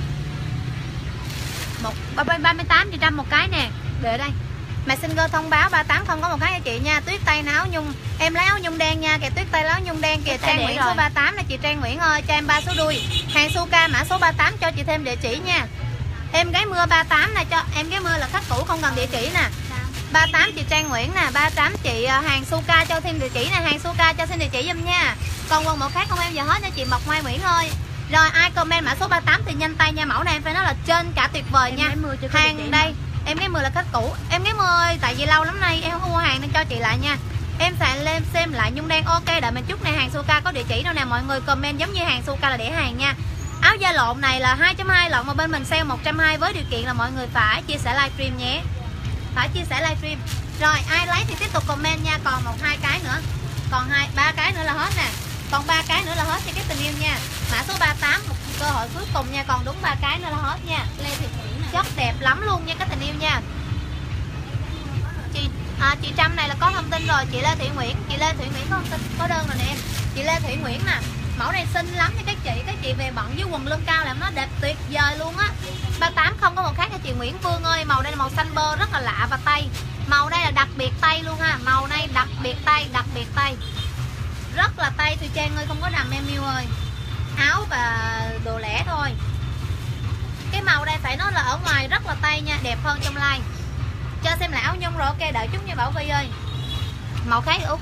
Một ba mươi tám chị Trâm một cái nè. Để đây. Mẹ xin cơ thông báo ba mươi tám không có một cái cho chị nha. Tuyết tay áo nhung. Em lấy áo nhung đen nha. Kìa tuyết tay áo nhung đen kìa. Trang Nguyễn số ba mươi tám này chị Trang Nguyễn ơi. Cho em ba số đuôi. Hàng Suka mã số ba mươi tám cho chị thêm địa chỉ nha. Em gái mưa ba mươi tám này cho em gái mưa là khách cũ không cần địa chỉ nè. ba mươi tám chị Trang Nguyễn nè, ba mươi tám chị hàng Suka cho thêm địa chỉ nè, hàng Suka cho xin địa chỉ giùm nha. Còn quần mẫu khác không em giờ hết nha chị Mộc Mai Nguyễn ơi. Rồi ai comment mã số ba mươi tám thì nhanh tay nha, mẫu này em phải nói là trên cả tuyệt vời nha. Hàng đây, em gái mưa là khách cũ. Em gái mưa ơi, tại vì lâu lắm nay em không mua hàng nên cho chị lại nha. Em sẽ lên xem lại nhung đen ok, đợi mình chút này hàng Suka có địa chỉ đâu nè, mọi người comment giống như hàng Suka là để hàng nha. Áo da lộn này là hai trăm hai mươi lộn mà bên mình sale một trăm hai mươi với điều kiện là mọi người phải chia sẻ livestream nhé. Phải chia sẻ livestream. Rồi ai lấy thì tiếp tục comment nha, còn một hai cái nữa. Còn hai ba cái nữa là hết nè. Còn ba cái nữa là hết cho cái tình yêu nha. Mã số ba mươi tám một cơ hội cuối cùng nha, còn đúng ba cái nữa là hết nha. Lê Thị Thủy nè. Chất đẹp lắm luôn nha các tình yêu nha. Chị à, chị Trâm này là có thông tin rồi, chị Lê Thị Nguyễn, chị Lê Thị Nguyễn có thông tin, có đơn rồi nè em. Chị Lê Thị Nguyễn nè. Mẫu này xinh lắm nha các chị, các chị về bận với quần lưng cao làm nó đẹp tuyệt vời luôn á. ba mươi tám không có một khác cho chị Nguyễn Phương ơi. Màu đây là màu xanh bơ rất là lạ và tay. Màu đây là đặc biệt tay luôn ha. Màu đây đặc biệt tay, đặc biệt tay. Rất là tay Thùy Trang ơi, không có đầm em yêu ơi. Áo và đồ lẻ thôi. Cái màu đây phải nói là ở ngoài rất là tay nha, đẹp hơn trong like. Cho xem lại áo nhung rồi ok, đợi chút nha Bảo Vi ơi. Màu khác Út.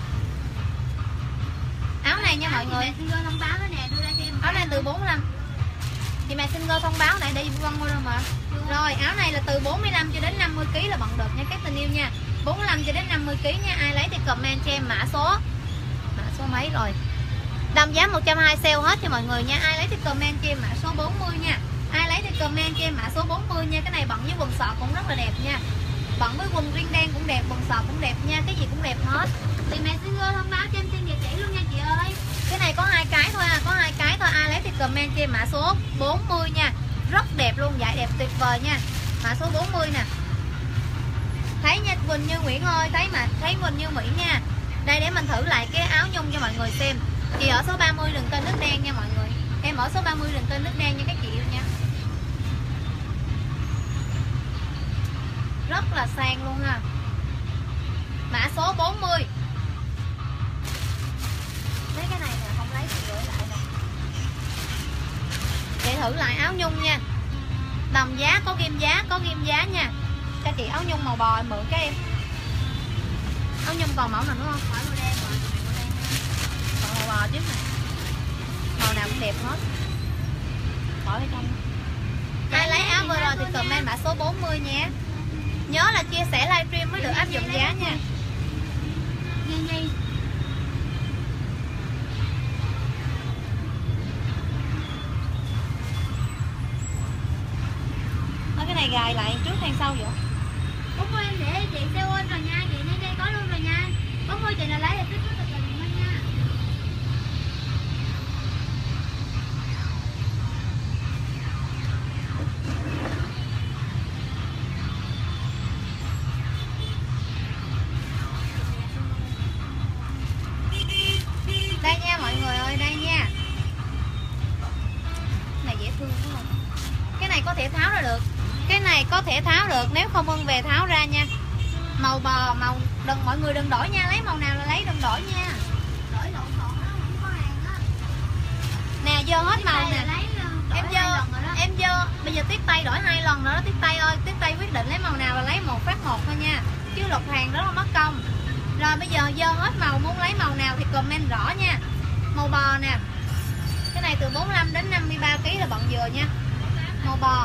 Áo này nha mọi người. Áo này từ bốn mươi lăm. Chị mẹ xin go thông báo này để Vân mua đâu mà. Rồi áo này là từ bốn mươi lăm cho đến năm mươi ký là bận được nha các tình yêu nha. bốn mươi lăm cho đến năm mươi ký nha. Ai lấy thì comment cho em mã số. Mã số mấy rồi? Đầm giá một trăm hai mươi sale hết cho mọi người nha. Ai lấy thì comment cho em mã số bốn mươi nha. Ai lấy thì comment cho em mã số bốn mươi nha. Cái này bận với quần sọt cũng rất là đẹp nha. Bận với quần riêng đen cũng đẹp, quần sọt cũng đẹp nha. Cái gì cũng đẹp hết. Thì mẹ xin go thông báo cho em xin địa chỉ luôn nha chị ơi. Cái này có hai cái thôi à, có hai cái thôi. Ai lấy thì comment cho em mã số bốn mươi nha. Rất đẹp luôn, giải đẹp tuyệt vời nha. Mã số bốn mươi nè. Thấy nha Quỳnh Như Nguyễn ơi, thấy mà thấy Quỳnh Như Nguyễn nha. Đây để mình thử lại cái áo nhung cho mọi người xem. Chị ở số ba mươi đừng kênh nước đen nha mọi người. Em ở số ba mươi đừng kênh nước đen nha các chị yêu nha. Rất là sang luôn ha. Mã số bốn mươi. Lấy cái này nè, không lấy thì gửi lại nè. Để thử lại áo nhung nha. Đồng giá, có ghim giá, có ghim giá nha. Cho chị áo nhung màu bò mượn cái em. Áo nhung còn mẫu nào nữa không? Khỏi màu đen rồi. Còn màu bò chứ này. Màu nào cũng đẹp hết. Khỏi ở trong. Ai lấy áo vừa rồi thì comment mã số bốn mươi nha. Nhớ là chia sẻ livestream mới được áp dụng giá nha. Nhi Nhi. Ở cái này gài lại trước hay sau vậy? Bố ơi em để chị xe ôn rồi nha, chị Nhi Nhi có luôn rồi nha. Bố ơi chị nào lấy thì tích tích tình nha. có thể tháo được, nếu không ưng về tháo ra nha. Màu bò, màu đừng mọi người đừng đổi nha, lấy màu nào là lấy, đừng đổi nha. Đổi lộn xộn đó, không có hàng đó. Nè dơ hết màu nè. Em dơ, em dơ, bây giờ Tuyết Tây đổi hai lần nữa đó Tuyết Tây ơi. Tuyết Tây quyết định lấy màu nào là lấy một phát một thôi nha, chứ lục hàng rất là mất công. Rồi bây giờ dơ hết màu, muốn lấy màu nào thì comment rõ nha. Màu bò nè, cái này từ bốn mươi lăm đến năm mươi ba ki lô gam là bận vừa nha. Màu bò,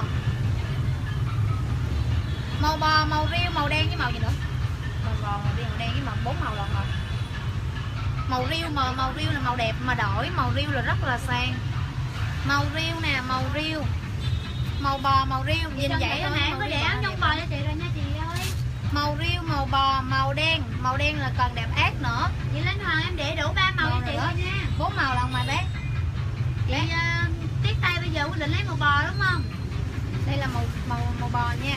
màu bò, màu riêu, màu đen với màu gì nữa? Màu bò, màu riêu, màu đen với màu bốn màu lần rồi. Màu riêu, màu màu riêu là màu đẹp mà đổi, màu riêu là rất là sang. Màu riêu nè, màu riêu, màu bò, màu riêu, nhìn vậy thôi. Nè có để áo nhung bò cho chị rồi nha chị ơi. Màu riêu, màu bò, màu đen, màu đen là còn đẹp ác nữa. Chị Linh Hoàng em để đủ ba màu cho chị rồi nha. Bốn màu lần mà bé. Chị uh, Tuyết Tây bây giờ quyết định lấy màu bò đúng không? Đây là màu màu màu bò nha.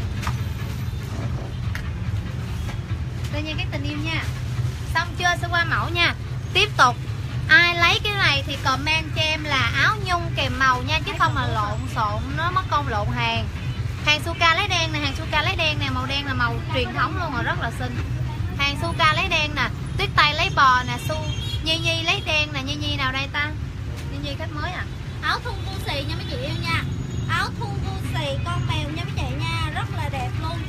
Đây nha các tình yêu nha. Xong chưa, sẽ qua mẫu nha. Tiếp tục, ai lấy cái này thì comment cho em là áo nhung kèm màu nha, chứ không mà lộn xộn nó mất công lộn hàng. Hàng Suka lấy đen nè, hàng Suka lấy đen nè, màu đen là màu truyền thống luôn rồi, rất là xinh. Hàng Suka lấy đen nè, Tuyết Tây lấy bò nè, Su Nhi Nhi lấy đen nè. Nhi Nhi nào đây ta? Nhi Nhi khách mới à? Áo thun bu xì nha mấy chị yêu nha. Áo thun bu xì con mèo nha mấy chị nha, rất là đẹp luôn.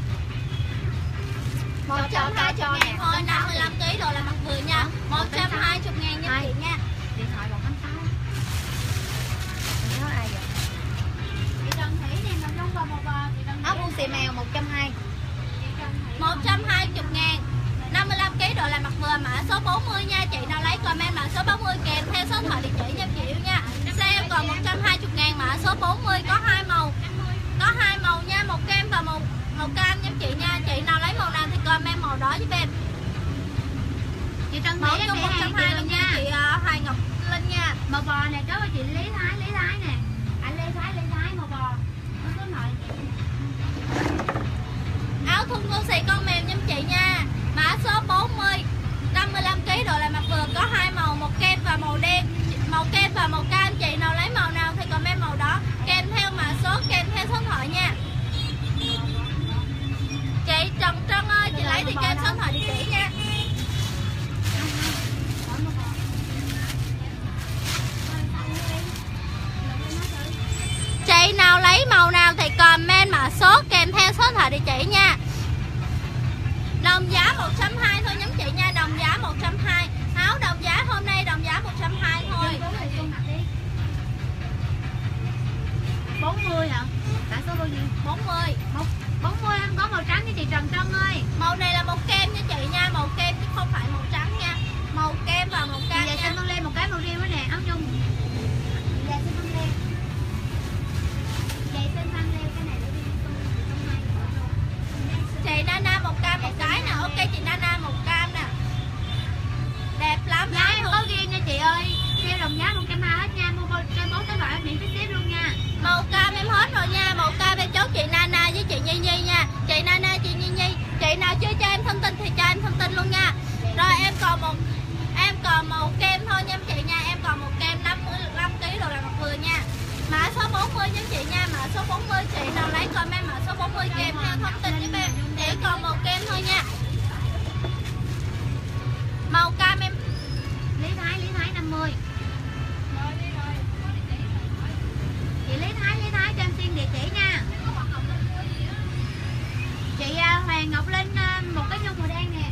một trăm hai mươi ngàn thôi, năm mươi lăm ki lô gam đồ là mặt vừa nha. một trăm hai mươi ngàn nha chị nha. Điện thoại một tám sáu. Nhớ ai vậy? Chị Trần Thủy nè, màu nhung bò màu bò. Áo bu xì mèo một trăm hai mươi. một trăm hai mươi ngàn, năm mươi lăm ki lô gam đồ là mặt vừa, mã số bốn mươi nha. Chị nào lấy comment mã số bốn mươi kèm theo số điện thoại địa chỉ nha chị yêu nha. Sale còn một trăm hai mươi ngàn, mã số bốn mươi có hai màu. Có hai màu nha, màu kem và màu màu cam nha chị nha. Chị nào lấy màu nào thì comment màu đó giúp em. Chị Trần Mẫu Thủy em chung để một trăm hàng hai chị mươi luôn nha nha. chị uh, Hoài Ngọc Linh nha. Màu bò này đó chị Lý Thái, Lý Thái nè. Anh Lê Thái, Lê Thái màu bò. Có số nội. Áo thun cô xì con mềm nha chị nha. Mã số bốn mươi, năm mươi lăm ki lô gam đồ là mặt vừa, có hai màu, màu kem và màu đen. Màu kem và màu cam, chị nào lấy màu nào thì comment màu đó, kèm theo mã số, kèm theo số điện thoại nha. Chị Trần Trân ơi, chị lấy thì kèm số điện thoại địa chỉ nha. Chị nào lấy màu nào thì comment mã số kèm theo số điện thoại địa chỉ nha. Đồng giá một trăm hai mươi thôi nhóm chị nha, đồng giá một trăm hai mươi. Áo đồng giá hôm nay đồng giá một trăm hai mươi thôi. bốn mươi hả? Cả số bao nhiêu? bốn mươi. bốn mươi em có màu trắng với chị Trần Trân ơi. Màu này là màu kem nha chị nha, màu kem chứ không phải màu trắng nha. Màu kem và màu cam Giờ nha. xin con lên một cái màu riêu nè, áo nhung. Giờ xin con lên. Vậy xin con lên cái này để đi Chị Nana một cam một cái nè, ok chị Nana một cam nè. Đẹp lắm. giá em có riêng nha chị ơi. Theo đồng giá một trăm hai mươi hết nha, mua trên bốn cái loại miễn phí ship luôn nha. Màu cam em hết rồi nha, màu cam em chốt chị Nana với chị Nhi Nhi nha. Chị Nana, chị Nhi Nhi, chị nào chưa cho em thông tin thì cho em thông tin luôn nha. Rồi em còn một em còn màu kem thôi nha chị nha, em còn một kem năm mươi lăm ki lô gam đồ là mặt vừa nha. Mã số bốn mươi nha chị nha, mã số bốn mươi, chị nào lấy comment mã số bốn mươi kèm theo thông tin giúp em. Chỉ còn màu kem thôi nha. Màu cam em Lý Thái, Lý Thái năm mươi. Chị Lý Thái, Lý Thái cho em xin địa chỉ nha. Chị uh, Hoàng Ngọc Linh uh, một cái nhung màu đen nè.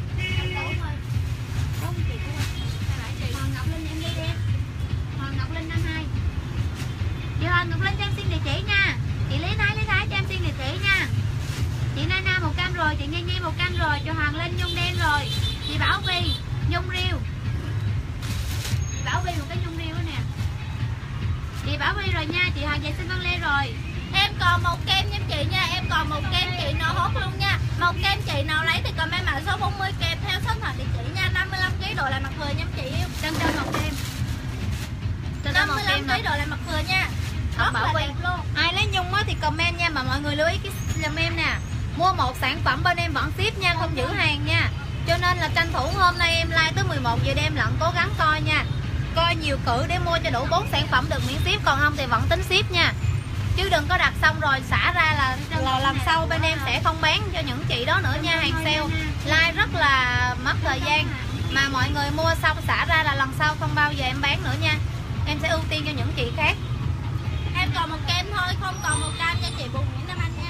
Hoàng Ngọc Linh em ghi đi. Hoàng Ngọc Linh năm hai. Chị Hoàng Ngọc Linh cho em xin địa chỉ nha. Chị Lý Thái, Lý Thái cho em xin địa chỉ nha. Chị Nana một cam rồi, chị Nhi Nhi một cam rồi, chị Hoàng Linh nhung đen rồi. Chị Bảo Vi nhung riêu. Chị Bảo Vi một cái nhung riêu nè. Chị Bảo Vi rồi nha, chị Hoàng Dạ xin Văn Lê rồi. em còn màu kem nha chị nha, em còn màu kem chị nào hốt luôn nha. Màu kem chị nào lấy thì comment mã số bốn mươi kèm theo số điện thoại địa chỉ nha. năm mươi lăm ki lô gam đồ là mặt vừa nha chị yêu. Trân trân màu kem. Trân trân năm màu mươi lăm kem ki nè. lô gam đồ là mặt vừa nha. Không Rất Bảo là Vi. đẹp luôn. Ai lấy nhung á thì comment nha, mà mọi người lưu ý cái giùm em nè. Mua một sản phẩm bên em vẫn ship nha, không giữ hàng nha. Cho nên là tranh thủ hôm nay em like tới mười một giờ đêm lận, cố gắng coi nha. Coi nhiều cử để mua cho đủ bốn sản phẩm được miễn ship, còn không thì vẫn tính ship nha. chứ đừng có đặt xong rồi xả ra là, là lần sau bên em sẽ không bán cho những chị đó nữa nha. Hàng sale like rất là mất thời gian, mà mọi người mua xong xả ra là lần sau không bao giờ em bán nữa nha. Em sẽ ưu tiên cho những chị khác. Em còn một kem thôi, không còn một cam cho chị Bùi Nguyễn Nam Anh nha.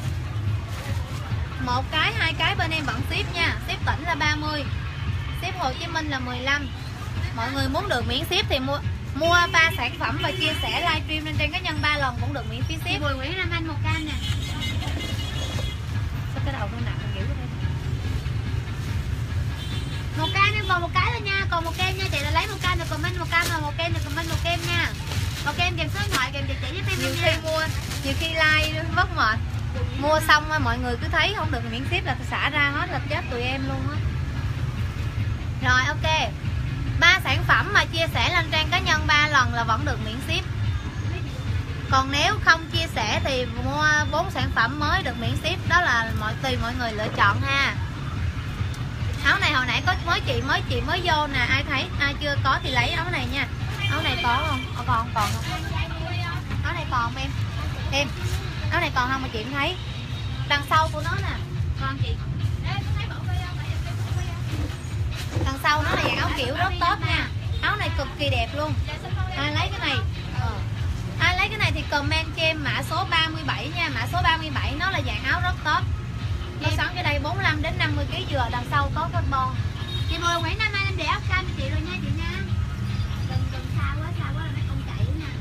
Một cái, hai cái bên em vẫn ship nha. Ship tỉnh là ba mươi, ship Hồ Chí Minh là mười lăm. Mọi người muốn được miễn ship thì mua mua ba sản phẩm và chia sẻ livestream lên trên cá nhân ba lần cũng được miễn phí ship. Bùi Nguyễn Nam Anh một cam nè. Sao cái đầu nó nặng kiểu thế? Một cam em còn một cái thôi nha, còn một kem nha chị, là lấy một cam rồi comment một cam, rồi một kem rồi comment một kem nha. Một kem kèm số điện thoại kèm địa chỉ giúp em Nhiều nha. khi mua, nhiều khi like vất mệt. Mua xong mọi người cứ thấy không được miễn ship là xả ra hết là chết tụi em luôn á. Rồi ok. Ba sản phẩm mà chia sẻ lên trang cá nhân ba lần là vẫn được miễn ship. Còn nếu không chia sẻ thì mua bốn sản phẩm mới được miễn ship. Đó là mọi tùy mọi người lựa chọn ha. Áo này hồi nãy có mới chị mới chị mới vô nè, ai thấy ai chưa có thì lấy áo này nha. Áo này có không? Ồ, còn còn không? Áo này còn không em? Em. Áo này còn không mà chị cũng thấy. Đằng sau của nó nè. Còn chị. Đằng sau nó là dạng áo kiểu rất tốt nha. Áo này cực kỳ đẹp luôn. Ai lấy cái này? Ờ. Ai lấy cái này thì comment cho em mã số ba mươi bảy nha. Mã số ba mươi bảy nó là dạng áo rất tốt. Nó sẵn cái đây bốn mươi lăm đến năm mươi ki lô gam vừa, đằng sau có carbon. Chị Bùi Nguyễn Nam Anh em để áo cam cho chị rồi nha chị nha. Đừng đừng xa quá, xa quá là mấy con chạy nữa nha.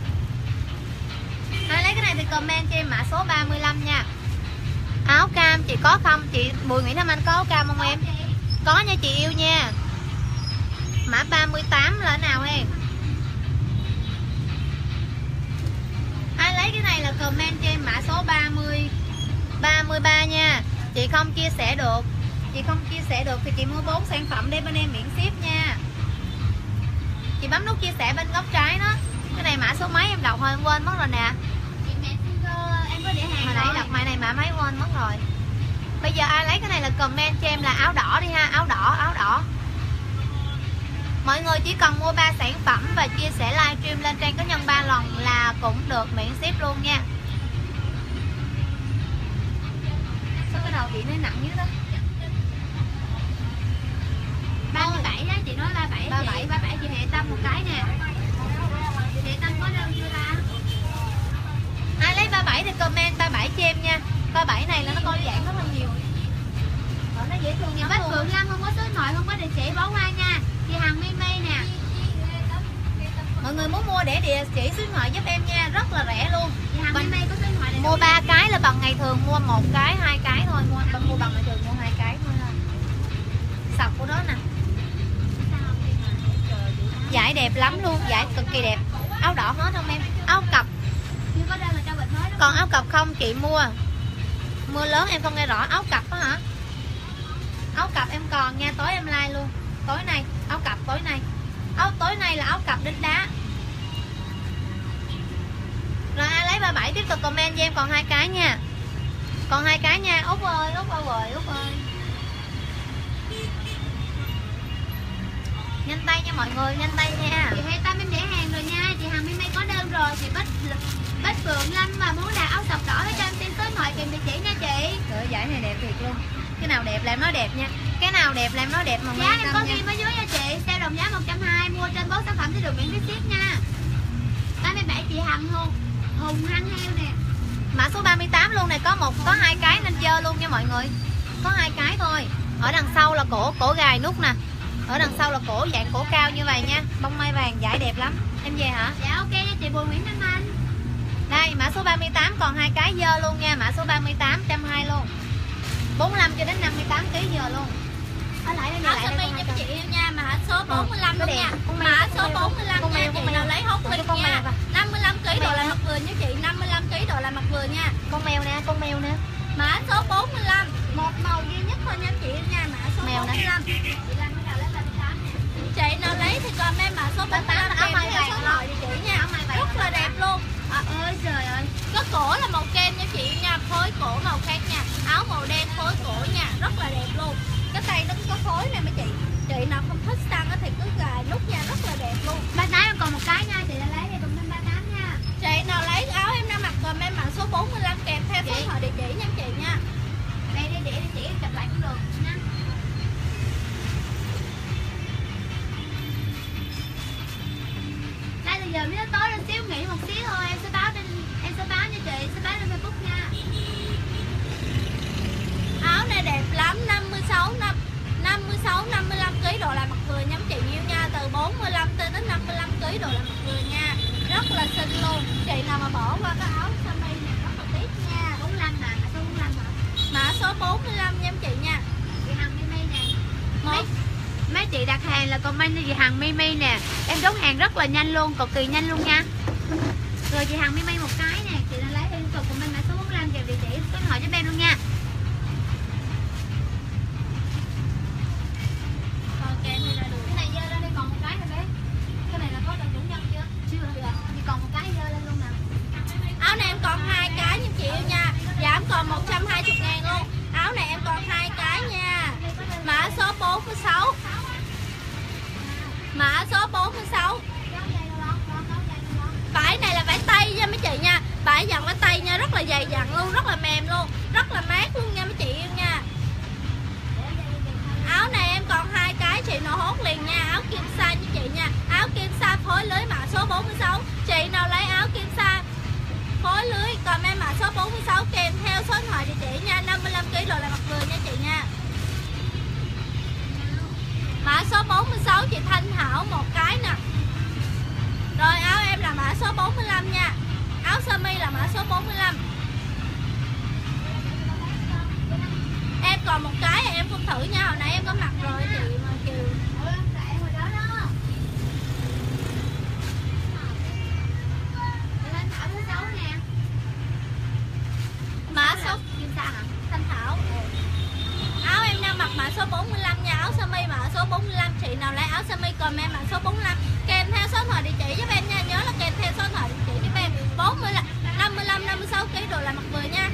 Ai lấy cái này thì comment cho em mã số ba mươi lăm nha. Áo cam chị có không? Chị Bùi Nguyễn Nam Anh có áo cam không em? Có nha chị yêu nha. Mã ba mươi tám là nào em? Ai lấy cái này là comment cho em mã số ba mươi ba mươi ba nha. Chị không chia sẻ được, chị không chia sẻ được thì chị mua bốn sản phẩm để bên em miễn ship nha. Chị bấm nút chia sẻ bên góc trái đó. Cái này mã số mấy em đọc thôi em quên mất rồi nè. Chị mẹ em có để hàng Hồi nãy rồi. đọc mã này mã mấy quên mất rồi. Bây giờ ai lấy cái này là comment cho em là áo đỏ đi ha, áo đỏ, áo đỏ. Mọi người chỉ cần mua ba sản phẩm và chia sẻ livestream lên trang cá nhân ba lần là cũng được miễn ship luôn nha. Sao cái đầu chị nó nặng dữ đó. ba mươi bảy đó, chị nói ba mươi bảy. ba mươi bảy. ba mươi bảy chị Hệ Tâm một cái nè. Chị Hệ Tâm có đơn chưa ta? Ai lấy ba mươi bảy thì comment ba mươi bảy cho em nha. ba mươi bảy này là nó có dạng rất là nhiều. Ở nó dễ thương Chị nhắm Bách luôn. Phượng Lâm không có số điện thoại, không có địa chỉ bó hoa nha. Chị Hằng Mimi nè. Mọi người muốn mua để địa chỉ số điện thoại giúp em nha, rất là rẻ luôn. Chị Hằng Mình Mimi có số điện thoại này. mua ba cái là bằng ngày thường mua một cái, hai cái thôi, mua bằng mua bằng ngày thường mua hai cái thôi. Sọc của nó nè. Vải đẹp lắm luôn, vải cực kỳ đẹp. Áo đỏ hết không em? Áo cặp. Chưa có đơn là cho bịch mới đó. Còn áo cặp không chị mua. Mưa lớn em không nghe rõ. Áo cặp đó hả? Áo cặp em còn nha, tối em like luôn. Tối nay, áo cặp tối nay. Áo tối nay là áo cặp đính đá. Rồi ai lấy ba mươi bảy tiếp tục comment cho em còn hai cái nha. Còn hai cái nha. Út ơi, Út ơi rồi, Út ơi. Nhanh tay nha mọi người, nhanh tay nha. Chị Hệ Tâm em để hàng rồi nha. Chị Hằng Mimi có đơn rồi. Chị Bách Bách Phượng Lâm mà muốn đặt áo sọc đỏ với cho em xin số điện thoại kèm địa chỉ nha chị. Trời ơi, giải này đẹp thiệt luôn. Cái nào đẹp là em nói đẹp nha. Cái nào đẹp là em nói đẹp mà Giá em có ghi ở dưới nha chị. Sale đồng giá một trăm hai mươi, mua trên bốn sản phẩm sẽ được miễn phí ship nha. ba mươi bảy chị Hằng Hùng Hùng Hăng Heo nè. Mã số ba mươi tám luôn này, có một có hai cái nên chơi luôn nha mọi người. Có hai cái thôi. Ở đằng sau là cổ cổ gài nút nè. Ở đằng sau là cổ dạng cổ cao như vậy nha. Bông mai vàng giải đẹp lắm. Em về hả? Dạ ok nha chị Bùi Nguyễn Nam Anh. Đây mã số ba mươi tám còn hai cái dơ luôn nha. Mã số ba mươi tám một trăm hai mươi luôn. bốn mươi lăm cho đến năm mươi tám ki lô gam giờ luôn. Ở lại đây Áo lại sơ đây mi con cho chị yêu nha, mã số bốn mươi lăm Cái luôn đẹp. nha. Con mèo, Mã con số mèo, bốn mươi lăm con nha, mèo, chị con mèo. nào lấy hốt Con link con mèo nha. vào. năm mươi lăm ki lô gam độ Con là mèo. mặt vừa nha chị, năm mươi lăm ki lô gam độ là mặt vừa nha. Con mèo nè, con mèo nè. Mã số bốn mươi lăm, một màu duy nhất thôi nha chị yêu nha, mã số Mèo nè. bốn mươi lăm. Chị nào lấy thì comment mã số bốn mươi lăm áo kèm mai theo vàng số điện luôn. thoại địa chỉ nha. Áo mai vàng Rất là đẹp luôn. À, Ôi trời ơi. cái cổ là màu kem nha chị nha, phối cổ màu khác nha, áo màu đen phối cổ nha, rất là đẹp luôn. Cái tay nó có phối nè mấy chị. Chị nào không thích xăng thì cứ gài nút nha, rất là đẹp luôn. ba tám em còn một cái nha, chị đã lấy đi cùng năm ba tám nha. Chị nào lấy áo em đang mặc chụp lại cũng được nha. Đây là giờ mới nó tối lên xíu, nghỉ một xíu thôi, em sẽ báo trên em sẽ báo cho chị, sẽ báo lên Facebook nha. Áo này đẹp lắm, năm mươi sáu năm năm mươi sáu năm mươi lăm ký độ là mặc vừa nhóm chị yêu nha, từ bốn mươi lăm tới đến năm mươi lăm ký độ là mặc vừa nha. Rất là xinh luôn. Chị nào mà bỏ qua cái áo sơ mi này rất là tiếc nha. bốn mươi lăm mà, mã số bốn mươi lăm hả? Mã số bốn mươi lăm nhóm chị nha. Chị Hằng Mimi nè. Một Mấy, mấy chị đặt hàng là comment cho chị Hằng Mimi nè. Em chốt hàng rất là nhanh luôn, cực kỳ nhanh luôn nha. Rồi chị Hằng Mimi một cái nè, chị đã lấy liên tục comment mã số bốn mươi lăm kèm địa chỉ số điện thoại giúp em luôn nha. còn kèm thì là được. Cái này dơ lên đây còn một cái này bé. Cái này là có cần chủ nhân chưa? Chưa. Thì còn một cái dơ lên luôn nè. Áo này em còn hai cái nhóm chị yêu nha. Giảm còn một trăm hai mươi ngàn luôn. Áo này em còn hai cái nha. Mã số bốn mươi sáu. Mã số bốn mươi sáu. Vải này là vải tây nha mấy chị nha. Vải dặn vải tây nha, rất là dày dặn luôn, rất là mềm luôn, rất là mát luôn nha mấy chị yêu nha. Áo này em còn hai cái, chị nào hốt liền nha. Áo kim sa như chị nha. Áo kim sa phối lưới mã số bốn mươi sáu. Chị nào lấy áo kim sa phối lưới comment mã số bốn mươi sáu kèm theo số điện thoại địa chỉ nha. Năm mươi lăm ký độ là mặc vừa nha chị nha. Mã số bốn mươi sáu chị Thanh Thảo một cái nè. Rồi áo em là mã số bốn mươi lăm nha. Áo sơ mi là mã số bốn mươi lăm. Em còn một cái em không thử nha, hồi nãy em có mặc rồi chị mà Kiều. Mã số Kim Sa hả? Thanh Thảo. Áo em đang mặc mã số bốn mươi lăm nha. Áo sơ mi mã số bốn mươi lăm. Chị nào lấy áo sơ mi comment mã số bốn mươi lăm kèm theo số điện thoại địa chỉ giúp em nha. Nhớ là kèm theo số điện thoại địa chỉ giúp em. bốn mươi lăm, năm mươi lăm, năm mươi sáu ký độ là mặc vừa nha.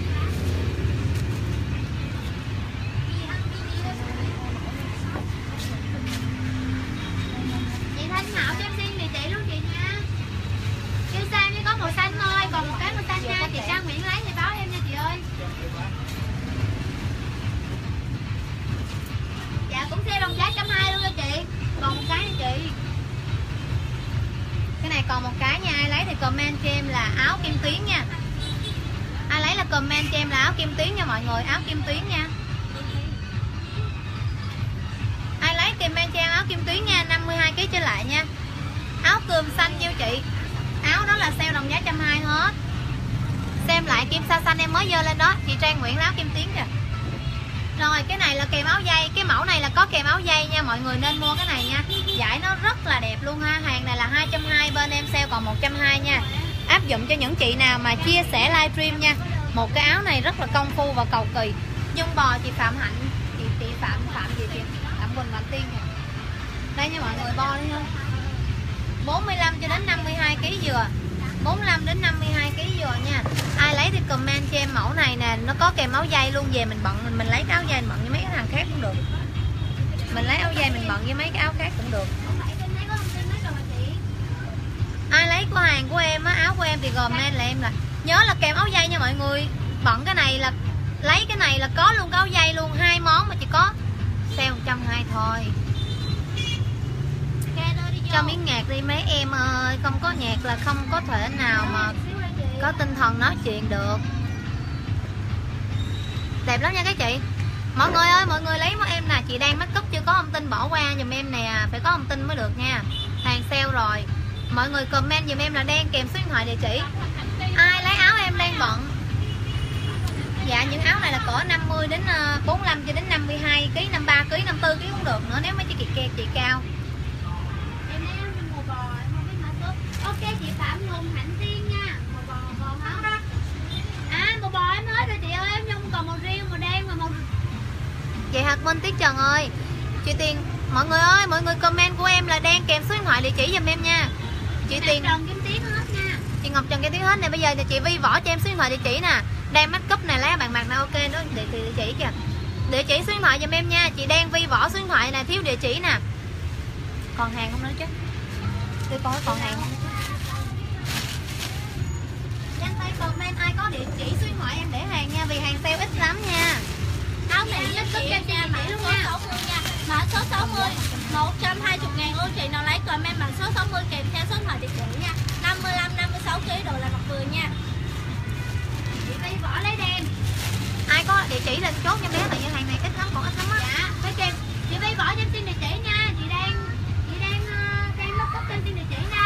Chị Thanh Thảo cho em xin địa chỉ luôn chị nha. Kim Sa mới có màu xanh thôi, còn một cái màu xanh nha. Chị Trang Nguyễn lấy thì báo em nha chị ơi. Dạ cũng xe đồng giá một trăm hai mươi luôn cho chị. Còn một cái nha chị. Cái này còn một cái nha, ai lấy thì comment cho em là áo kim tuyến nha. Ai lấy là comment cho em là áo kim tuyến nha mọi người, áo kim tuyến nha. Ai lấy comment cho em áo kim tuyến nha, năm mươi hai ký trở lại nha. Áo cườm xanh nhiêu chị? Áo đó là sale đồng giá một trăm hai mươi hết. Xem lại kim sa xanh em mới dơ lên đó, chị Trang Nguyễn áo kim tuyến kìa. Rồi cái này là kèm áo dây, cái mẫu này là có kèm áo dây nha, mọi người nên mua cái này nha. Vải nó rất là đẹp luôn ha. Hàng này là hai trăm hai mươi, bên em sale còn một trăm hai mươi nha. Áp dụng cho những chị nào mà chia sẻ livestream nha. Một cái áo này rất là công phu và cầu kỳ. Dung bò chị Phạm Hạnh, chị chị Phạm Phạm gì chị? Phạm Quỳnh Phạm Tiên nè. Đây nha mọi người, bo đi ha. bốn mươi lăm cho đến năm mươi hai ký dừa. bốn mươi lăm đến năm mươi hai ký dừa nha. Ai lấy thì comment cho em mẫu này nè, nó có kèm áo dây luôn, về mình bận mình, mình lấy cái áo dây mình bận với mấy cái thằng khác cũng được. Mình lấy áo dây mình bận với mấy cái áo khác cũng được. Ai lấy của hàng của em á, áo của em thì comment là em là nhớ là kèm áo dây nha mọi người. Bận cái này là lấy cái này là có luôn cái áo dây luôn, hai món mà chỉ có sale một trăm hai mươi thôi. Cho miếng nhạc đi mấy em ơi, không có nhạc là không có thể nào mà có tinh thần nói chuyện được. Đẹp lắm nha các chị. Mọi người ơi, mọi người lấy của em nè, chị đang make up chưa có thông tin bỏ qua giùm em nè, phải có thông tin mới được nha. Hàng sale rồi. Mọi người comment giùm em là đen kèm số điện thoại địa chỉ. Ai lấy áo em đang bận. Dạ những áo này là cỡ năm mươi đến bốn mươi lăm cho đến năm mươi hai ký, năm mươi ba ký, năm mươi tư ký cũng được nữa nếu mấy chị kẹt chị cao. Ok chị Phạm Hùng Hạnh Tiên nha. Màu bò màu bò máu đó. À màu bò em hết rồi chị ơi, em không còn màu riêu, màu đen và màu. Chị Hạt Minh Tiết Trần ơi. Chị Tiền, mọi người ơi, mọi người comment của em là đen kèm số điện thoại địa chỉ giùm em nha. Chị Tiền Trần Kim Tiến hết nha. Chị Ngọc Trần Kim Tiến hết nè, bây giờ thì chị Vi Võ cho em số điện thoại địa chỉ nè. Đang make up này lấy bạn mặt nào ok đó, địa, địa, địa chỉ kìa. Địa chỉ số điện thoại giùm em nha. Chị đang Vi Võ số điện thoại nè, thiếu địa chỉ nè. Còn hàng không nữa chứ? Tôi coi còn hàng không? Nhanh tay comment ai có địa chỉ số điện thoại em để hàng nha, vì hàng sale ít lắm nha. áo nỉ giúp giúp cho chị mã số sáu mươi nha. Mã số sáu mươi một trăm hai mươi ngàn luôn. Chị nào lấy comment mã số sáu mươi kèm theo số điện thoại địa chỉ nha. năm mươi lăm năm mươi sáu ki lô gam đồ là mặt vừa nha. Chị Vi Võ lấy đen. Ai có địa chỉ lên chốt cho bé, tại vì hàng này ít lắm, còn ít lắm á. Dạ. Mấy kèm chị Vi Võ cho em xin địa chỉ nha. Chị đang chị đang uh, đang mất cấp cho em xin địa chỉ nha.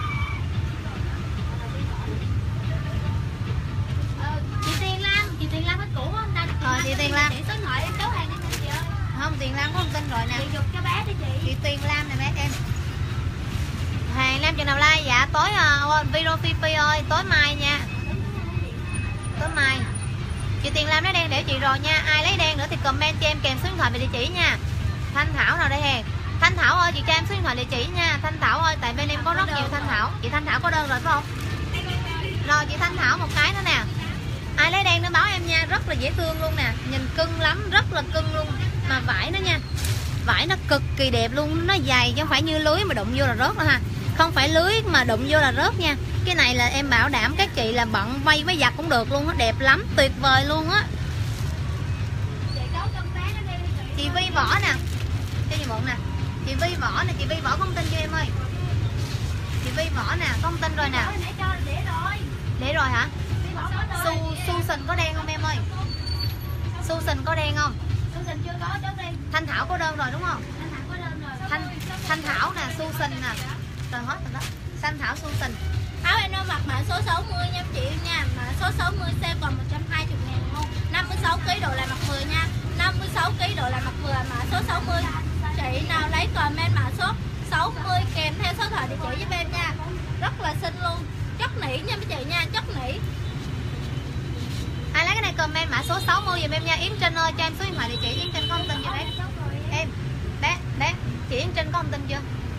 Ờ, chị Tiền Lam, chị Tiền Lam hết cũ không? Ta Ờ, chị Tiền Lam. Chị số điện thoại em chốt hàng đi chị ơi. Không, Tiền Lam có thông tin rồi nè. Chị dục cho bé đi chị. Chị Tiền Lam nè bé em. Hàng Lam chừng nào like? Dạ tối uh, video Phi Phi ơi, tối mai nha. Tối mai. Chị Tiền Lam lấy đen để chị rồi nha. Ai lấy đen nữa thì comment cho em kèm số điện thoại và địa chỉ nha. Thanh Thảo nào đây hàng? Thanh Thảo ơi, chị cho em số điện thoại địa chỉ nha. Thanh Thảo ơi, tại bên em có rất nhiều Thanh Thảo. Chị Thanh Thảo có đơn rồi phải không? Rồi chị Thanh Thảo một cái nữa nè. Ai lấy đen nó báo em nha, rất là dễ thương luôn nè. Nhìn cưng lắm, rất là cưng luôn. Mà vải nó nha, vải nó cực kỳ đẹp luôn. Nó dày chứ không phải như lưới mà đụng vô là rớt nữa ha. Không phải lưới mà đụng vô là rớt nha. Cái này là em bảo đảm các chị là bận vay với giặt cũng được luôn á. Đẹp lắm, tuyệt vời luôn á. Chị Vi Võ nè, cho chị mượn nè. Chị Vi Võ nè, chị Vi Võ không tin cho em ơi. Chị Vi Võ nè, không tin rồi nè. Để rồi hả? Su Susan có đen không em ơi? Susan có đen không? Susan chưa có, chốt đi. Thanh Thảo có đơn rồi đúng không? Thanh Thảo có đơn rồi. Thanh Thanh Thảo nè, Susan nè. Rồi hết rồi đó. Thanh Thảo Susan. Áo em nó mặc mã số sáu mươi nha chị yêu nha. Mã số sáu mươi xe còn một trăm hai mươi ngàn luôn. năm mươi sáu ki lô gam đồ là mặt vừa nha. năm mươi sáu ki lô gam đồ là mặt vừa. Mã số sáu mươi. Chị nào lấy comment mã số sáu mươi kèm theo số điện thoại địa chỉ giúp em nha. Rất là xinh luôn. Chất nỉ nha mấy chị nha, chất nỉ. Ai lấy cái này comment mã số sáu mươi giùm em nha. Yến Trinh ơi, cho em số điện thoại địa chỉ. Yến Trinh có thông tin chưa bé? Em, bé, bé, chị Yến Trinh có thông tin chưa?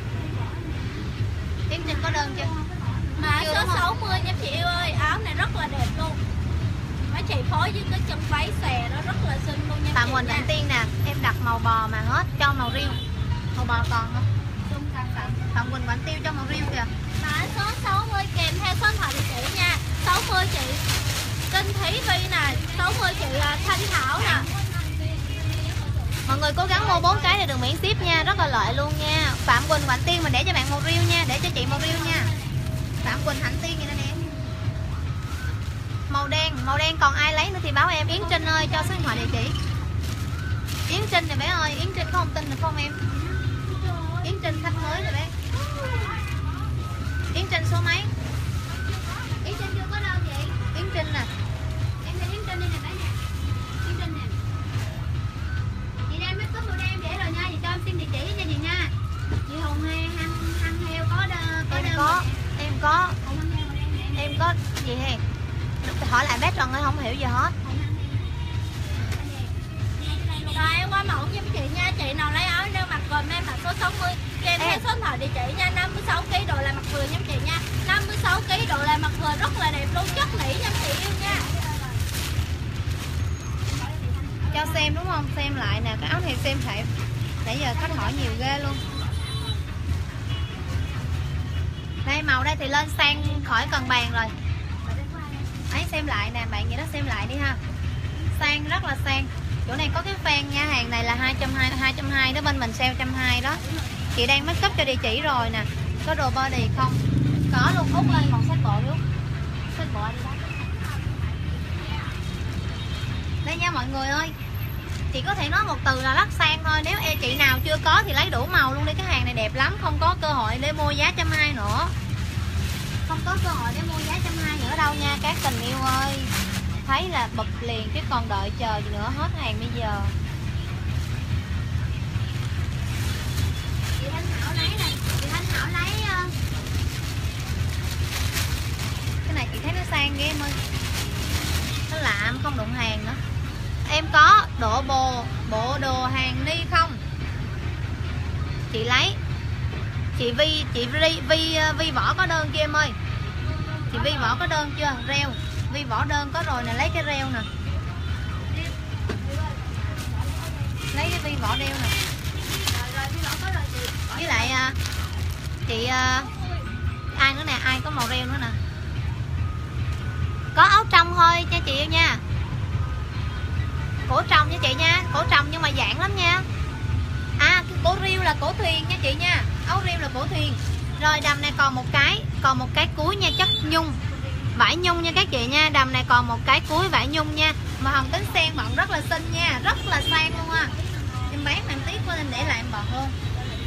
Yến Trinh có đơn chưa? Mã Chưa số đúng không? sáu mươi nha chị yêu ơi. Áo này rất là đẹp luôn. Mấy chị phối với cái chân váy xòe nó rất là xinh luôn nha Phạm chị Quỳnh nha. Vạn Tiên nè. Em đặt màu bò mà hết, cho màu riêu. Màu bò còn không? Phạm Quỳnh Vạn Tiêu cho màu riêu kìa. Mã số sáu mươi kèm theo số điện thoại địa chỉ nha. sáu mươi chị Kinh Thí Vi nè, sáu mươi chị Thanh Thảo nè. Mọi người cố gắng mua bốn cái để được miễn ship nha, rất là lợi luôn nha. Phạm Quỳnh Vạn Tiên mình để cho bạn màu riêu nha, để cho chị màu riêu nha. Phạm Quỳnh Hạnh Tiên vậy nè nè. Màu đen, màu đen còn ai lấy nữa thì báo em. Yến Trinh ơi, cho số điện thoại địa chỉ. Yến Trinh nè bé ơi, Yến Trinh có thông tin được không em? Yến Trinh khách mới rồi bé. Yến Trinh số mấy? Yến Trinh chưa có đơn vậy? Yến Trinh nè. Em thấy Yến Trinh đây nè bé nè. Yến Trinh nè. Chị đang make up đồ đen để rồi nha, chị cho em xin địa chỉ cho chị nha. Chị Hồng Hê ăn ăn heo có đơn có Em đơn có, rồi. em có, Hồng ăn heo đen nè. em có gì hề? Hỏi lại bé Trần ơi, không hiểu gì hết. Rồi em qua mẫu cho chị nha. Chị nào lấy áo nêu mặc comment mã số sáu mươi kèm theo số điện thoại địa chỉ nha. năm mươi sáu ki lô gam đồ là mặt vừa nha chị nha. năm mươi sáu ki lô gam đồ là mặt vừa rất là đẹp luôn, chất nỉ nha chị yêu nha. Cho xem đúng không? Xem lại nè, cái áo này xem lại. Nãy giờ khách hỏi nhiều ghê luôn. Đây màu đây thì lên sang khỏi cần bàn rồi. Ấy xem lại nè, bạn gì đó xem lại đi ha. Sang rất là sang. Chỗ này có cái fan nha, hàng này là hai trăm hai mươi, hai trăm hai mươi đó, bên mình sale một trăm hai mươi đó. Chị đang make up cho địa chỉ rồi nè. Có đồ body không? Có luôn, út lên còn sách bộ luôn. Sách bộ đi đó. Đây nha mọi người ơi. Chị có thể nói một từ là rất sang thôi. Nếu em chị nào chưa có thì lấy đủ màu luôn đi. Cái hàng này đẹp lắm, không có cơ hội để mua giá một trăm hai mươi nữa. Không có cơ hội để mua giá một trăm hai mươi nữa đâu nha các tình yêu ơi. Thấy là bật liền chứ còn đợi chờ gì nữa, hết hàng bây giờ. Chị Thanh Thảo lấy này, chị Thanh Thảo lấy uh... cái này chị thấy nó sang ghê em ơi. Nó lạ, không đụng hàng nữa. Em có độ bồ bộ đồ hàng ni không? Chị lấy. Chị Vi, chị Vi Vi, Vi Võ có đơn chưa em ơi? Chị Vi Võ có đơn chưa? Reo. Vi Võ đơn có rồi nè, lấy cái reo nè. Lấy cái Vi Võ đeo nè. Với lại chị ai nữa nè, ai có màu reo nữa nè. Có áo trong thôi cho chị yêu nha. Cổ trồng nha chị nha, cổ trồng nhưng mà dạng lắm nha. À, cái cổ riêu là cổ thuyền nha chị nha, áo riêu là cổ thuyền. Rồi đầm này còn một cái, còn một cái cuối nha, chất nhung, vải nhung nha các chị nha. Đầm này còn một cái cuối vải nhung nha, mà hồng tính sen bận rất là xinh nha, rất là sang luôn á. Em bán màn tiếc quá nên để lại em bận luôn.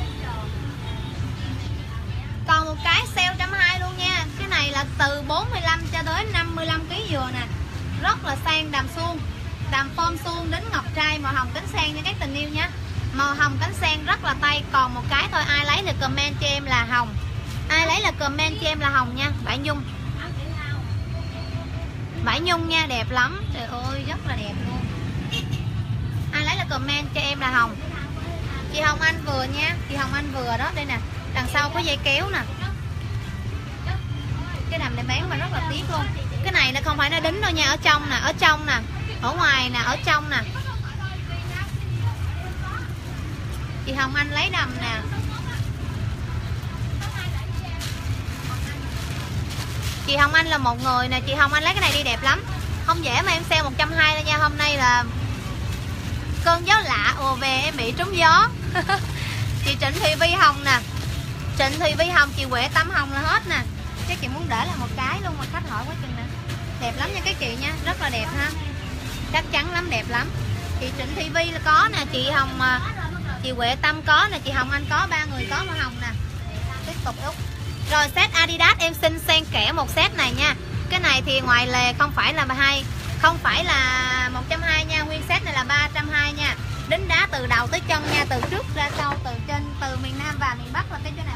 Còn một cái sale một trăm hai mươi luôn nha. Cái này là từ bốn mươi lăm cho tới năm mươi lăm ký dừa nè, rất là sang. Đầm suông, đầm form suông đến ngọc trai, màu hồng cánh sen nha các tình yêu nha. Màu hồng cánh sen rất là tay. Còn một cái thôi, ai lấy thì comment cho em là hồng, ai lấy là comment cho em là hồng nha. Vải nhung, vải nhung nha, đẹp lắm, trời ơi rất là đẹp luôn. Ai lấy là comment cho em là hồng. Chị Hồng Anh vừa nha, chị Hồng Anh vừa đó, đây nè, đằng sau có dây kéo nè. Cái đầm này bán mà rất là tiếc luôn. Cái này nó không phải nó đính đâu nha, ở trong nè, ở trong nè, ở ngoài nè, ở trong nè. Chị Hồng Anh lấy đầm nè. Chị Hồng Anh là một người nè, chị Hồng Anh lấy cái này đi đẹp lắm. Không dễ mà em sale một trăm hai mươi đâu nha. Hôm nay là cơn gió lạ ùa về em bị trúng gió. Chị Trịnh Thị Vi Hồng nè, Trịnh Thị Vi Hồng, chị Huệ Tâm Hồng là hết nè. Các chị muốn để là một cái luôn mà khách hỏi quá chừng nè. Đẹp lắm nha các chị nha, rất là đẹp ha. Chắc chắn lắm, đẹp lắm. Chị Trịnh Thị Vi là có nè, chị Hồng, chị Huệ Tâm có nè, chị Hồng Anh có, ba người có màu hồng nè. Tiếp tục Úc. Rồi set Adidas em xin xen kẽ một set này nha. Cái này thì ngoài lề không phải là hai, không phải là một trăm hai mươi nha, nguyên set này là ba trăm hai mươi nha. Đính đá từ đầu tới chân nha, từ trước ra sau, từ trên, từ miền Nam và miền Bắc là cái chỗ nào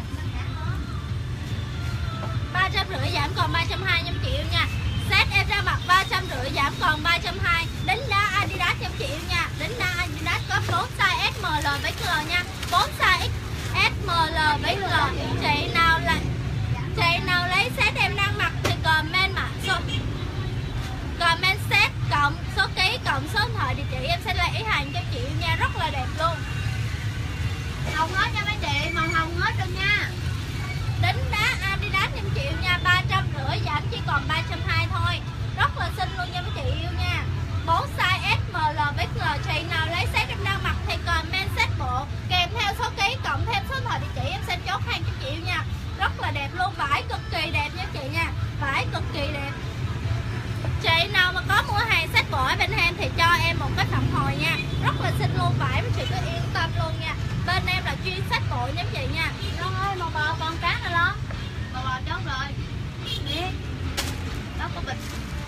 ba trăm rưỡi giảm còn ba trăm hai mươi nha chị yêu nha. Set em ra mặt ba trăm rưỡi giảm còn ba trăm hai mươi. Đính đá Adidas cho chị yêu nha. Đính đá Adidas có bốn size S, M, L với L nha. bốn size S, M, L với L. Chị nào là chị nào lấy set em đang mặc thì comment mã số, comment set cộng số ký cộng số điện thoại địa chỉ, em sẽ lấy hàng cho chị yêu nha, rất là đẹp luôn. hồng hết nha mấy chị, màu hồng hết luôn nha. Đính đá Adidas em chị yêu nha, ba trăm rưỡi giảm chỉ còn ba trăm hai mươi thôi, rất là xinh luôn nha mấy chị yêu nha. Bốn size S, M, L với L. Chị nào lấy set em đang mặc thì comment set bộ kèm theo số ký cộng thêm số điện thoại địa chỉ, em sẽ chốt hàng cho chị yêu nha. Rất là đẹp luôn, vải cực kỳ đẹp nha chị nha, vải cực kỳ đẹp. Chị nào mà có mua hàng set bộ ở bên em thì cho em một cái phản hồi nha, rất là xinh luôn, vải chị cứ yên tâm luôn nha. Bên em là chuyên set bộ nha chị nha. Long ơi, màu bò con cá rồi Long. Màu bò chốt rồi. Đi. Đó có bịch.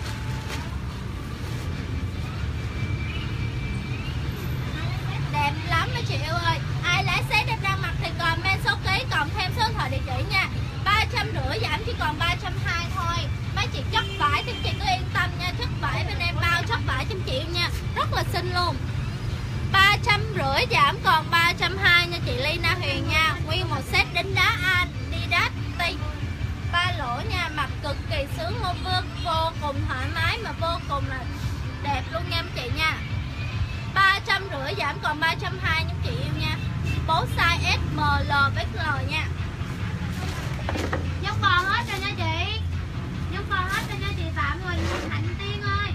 Đẹp lắm mấy chị yêu ơi. Ai lấy set em đang mặc thì comment số ký cộng thêm số điện thoại địa chỉ nha. Ba trăm rưỡi giảm chỉ còn ba trăm hai mươi thôi. Mấy chị chất vải thì chị cứ yên tâm nha, chất vải bên em bao chất vải cho chị yêu nha, rất là xinh luôn. Ba trăm rưỡi giảm còn ba trăm hai mươi nha chị Lina Huyền nha. Nguyên một set đính đá Adidas T ba lỗ nha, mặc cực kỳ sướng luôn, vô, vô cùng thoải mái mà vô cùng là đẹp luôn nha chị nha. Ba trăm rưỡi giảm còn ba trăm hai mươi nha chị yêu nha. Bốn size S, M, L với L nha. Nhóc bò hết rồi nha chị. Nhóc bò hết rồi nha chị Phạm Huỳnh Hạnh Tiên ơi.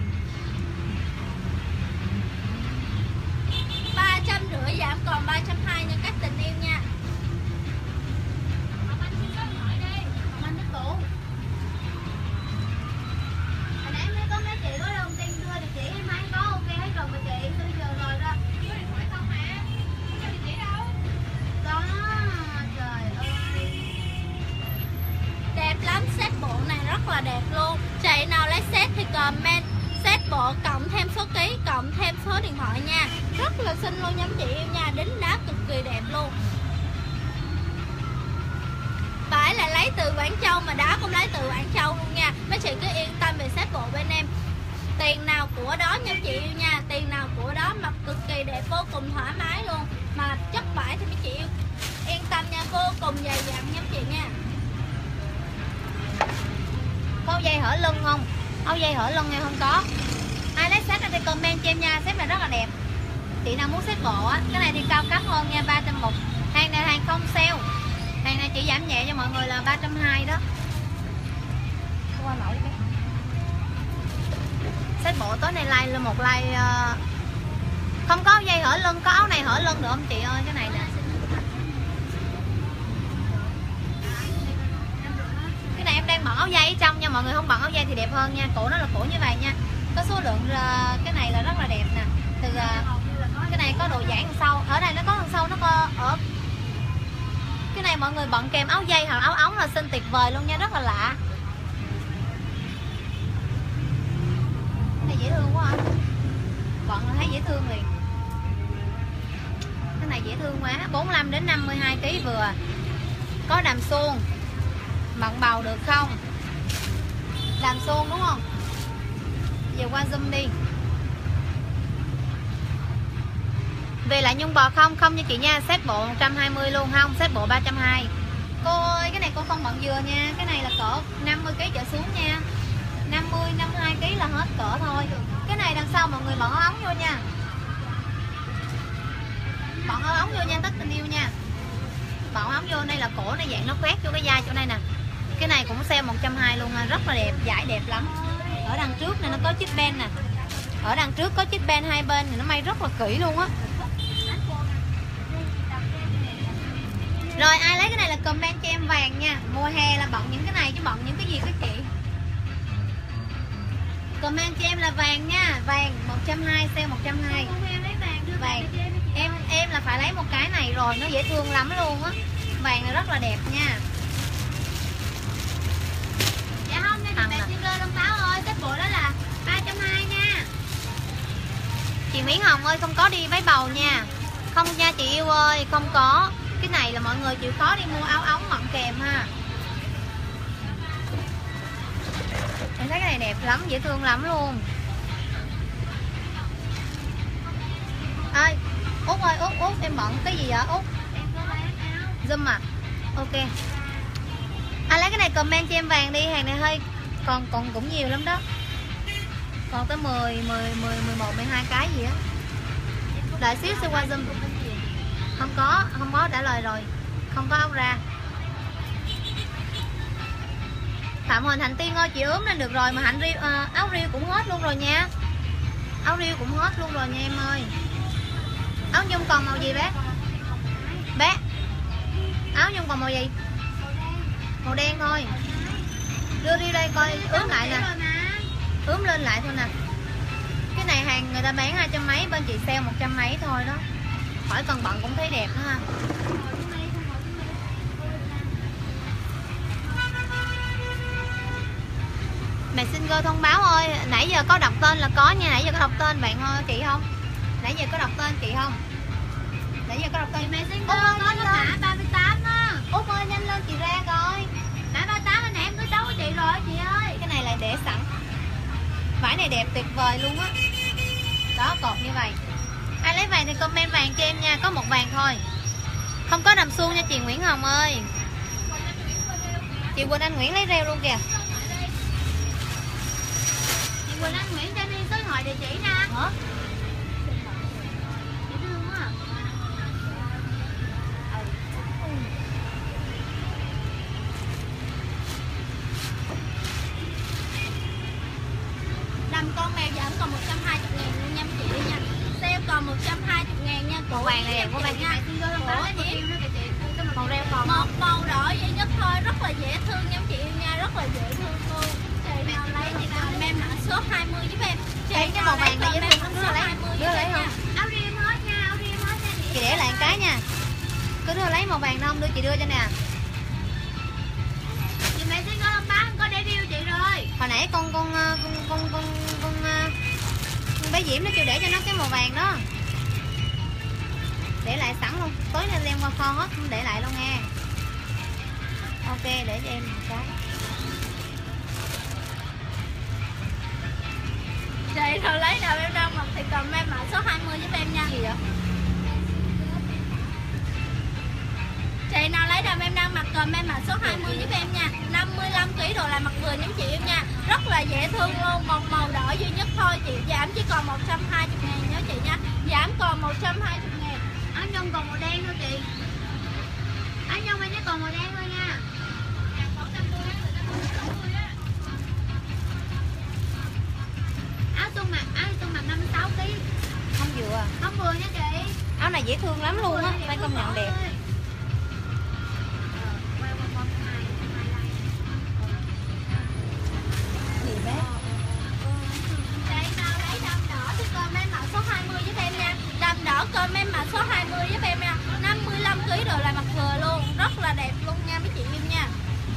Ba trăm rưỡi giảm còn ba trăm hai mươi nha các tình yêu nha. Hồng Anh xin số điện thoại đi. Hồng Anh thích cũ. Hồi nãy em thấy có mấy chị có đồng tiền đưa địa chỉ em hay có ok hết rồi mà chị, tôi giờ rồi đó. Đưa điện thoại không hả? Có địa chỉ đâu? Đó, trời ơi. Đẹp lắm, set bộ này rất là đẹp luôn. Chị nào lấy set thì comment set bộ cộng thêm số ký cộng thêm số điện thoại nha, rất là xinh luôn nha chị yêu nha. Đính đá cực kỳ đẹp luôn. Phải là lấy từ Quảng Châu mà đá cũng lấy từ Quảng Châu luôn nha. Mấy chị cứ yên tâm về set bộ bên em. Tiền nào của đó nha chị yêu nha, tiền nào của đó, mặc cực kỳ đẹp, vô cùng thoải mái luôn. Mà chất vải thì mấy chị yêu yên tâm nha, vô cùng dày dặn nha chị nha. Có dây hở lưng không? Áo dây hở lưng em không có. Ai lấy set thì comment cho em nha, set này rất là đẹp. Chị nào muốn set bộ á, cái này thì cao cấp hơn nha, ba trăm một. Hàng này hàng không sale. Hàng này chỉ giảm nhẹ cho mọi người là ba trăm hai mươi đó. Qua mẫu đi. Set bộ tối nay like là một like uh, Không có áo dây hở lưng, có áo này hở lưng được không chị ơi? Cái này nè. Cái này em đang bận áo dây ở trong nha, mọi người không bận áo dây thì đẹp hơn nha. Cổ nó là cổ như vậy nha. Có số lượng cái này là rất là đẹp nè. Từ cái này có độ giãn đằng sau, ở đây nó có đằng sau nó có ở cái này mọi người bận kèm áo dây hoặc áo ống là xinh tuyệt vời luôn nha, rất là lạ. Cái này dễ thương quá à. Bận là thấy dễ thương liền. Cái này dễ thương quá, bốn mươi lăm đến năm mươi hai ký vừa. Có đầm suông. Bận bầu được không? Đầm suông đúng không? Giờ qua zoom đi. Về lại nhung bò không? Không nha chị nha, set bộ một trăm hai mươi luôn không? Set bộ ba trăm hai mươi. Cô ơi, cái này cô không bận vừa nha. Cái này là cỡ năm mươi ký trở xuống nha. năm mươi, năm mươi hai ký là hết cỡ thôi. Cái này đằng sau mọi người bận áo ống vô nha. Bận áo ống vô nha, tất tình yêu nha. Bận áo ống vô, đây là cổ này dạng nó khoét vô cái da chỗ đây nè. Cái này cũng sale một trăm hai mươi luôn ha, rất là đẹp, vải đẹp lắm. Ở đằng trước này nó có chiếc ben nè. Ở đằng trước có chiếc ben hai bên thì nó may rất là kỹ luôn á. Rồi ai lấy cái này là comment cho em vàng nha. Mùa hè là bận những cái này chứ bận những cái gì các chị. Comment cho em là vàng nha. Vàng một trăm hai mươi, sale một trăm hai mươi. Vàng em em là phải lấy một cái này rồi, nó dễ thương lắm luôn á. Vàng này rất là đẹp nha. Dạ không nha, chị xin lơ đông báo ơi, cái bộ đó là ba trăm hai mươi nha. Chị Nguyễn Hồng ơi, không có đi váy bầu nha. Không nha chị yêu ơi, không có. Cái này là mọi người chịu khó đi mua áo ống mặn kèm ha. Em thấy cái này đẹp lắm, dễ thương lắm luôn. Ơi, Út ơi, Út, Út, em bận cái gì vậy Út? Zoom à? Ok. Anh lấy cái này comment cho em vàng đi, hàng này hơi còn còn cũng nhiều lắm đó. Còn tới mười, mười, mười, mười một, mười hai cái gì á. Đợi xíu sẽ qua zoom. Không có, không có trả lời rồi. Không có áo ra. Phạm Huỳnh Thành Tiên ơi, chị ướm lên được rồi mà Hạnh riêu, à, áo riêu cũng hết luôn rồi nha. Áo riêu cũng hết luôn rồi nha em ơi. Áo nhung còn màu gì bé? Bé. Áo nhung còn màu gì? Màu đen thôi. Đưa đi đây coi ướm lại nè. Ướm lên lại thôi nè. Cái này hàng người ta bán hai trăm mấy, bên chị sale một trăm mấy thôi đó. Khỏi cần bận cũng thấy đẹp nữa ha. Mẹ xin girl thông báo ơi, nãy giờ có đọc tên là có nha, nãy giờ có đọc tên bạn ơi chị không? Nãy giờ có đọc tên chị không? Nãy giờ có đọc tên. Mẹ xin girl có cái mã ba mươi tám á. Út ơi nhanh lên chị ra coi. Mã ba mươi tám anh em cứ đấu với chị rồi chị ơi. Cái này là để sẵn. Vải này đẹp tuyệt vời luôn á. Đó, cột như vậy. Ai lấy vàng thì comment vàng cho em nha, có một vàng thôi. Không có đầm suông nha chị Nguyễn Hồng ơi. Chị Quỳnh Anh Nguyễn lấy rêu luôn kìa. Chị Quỳnh Anh Nguyễn cho đi số điện thoại địa chỉ nè. Hả? Chị thương quá à. Đầm con mèo giảm còn một trăm hai mươi ngàn luôn nha chị đi nha. Sale còn một trăm hai mươi ngàn nha. Màu vàng này đẹp quá bạn nha. Màu rêu còn một màu đỏ duy nhất thôi, rất là dễ thương nha chị yêu nha, rất là dễ thương luôn. Chị nào lấy thì comment mã số hai mươi giúp em. Chị cái cái màu vàng này dễ thương lắm, đưa lấy, đưa lấy không? Áo riêng hết nha, áo riêng hết nha chị. Chị để lại cái nha. Cứ đưa lấy màu vàng không, đưa chị đưa cho nè. Chị mẹ xin có bán có để điêu chị rồi. Hồi nãy con con con con con con, con, con bé Diễm nó kêu để cho nó cái màu vàng đó. Để lại sẵn luôn, tối nay đem qua kho hết, không để lại luôn nghe. Ok, để cho em một cái. Chị nào lấy nào em đang mặc thì comment mã số hai mươi giúp em nha. Gì vậy? Chị nào lấy đầm em đang mặc comment mã số hai mươi giúp em nha. năm mươi lăm ký đồ lại mặc vừa nhóm chị em nha. Rất là dễ thương luôn, một màu đỏ duy nhất thôi chị. Giảm chỉ còn một trăm hai mươi ngàn nhớ chị nha. Giảm còn một trăm hai mươi ngàn. Áo nhung còn màu đen thôi chị. Áo nhung anh nhớ còn màu đen thôi nha. Áo xuân mặc, áo xuân mặc năm mươi sáu ký. Không vừa. Không vừa nha chị. Áo này dễ thương lắm luôn á, phải công nhận đẹp. Gì bé? Chị nào lấy đầm đỏ thì comment mã số hai mươi giúp em nha. Đầm đỏ comment mã số hai mươi giúp em nha. năm mươi lăm ki lô gam rồi là mặt vừa luôn, rất là đẹp luôn nha mấy chị yêu nha.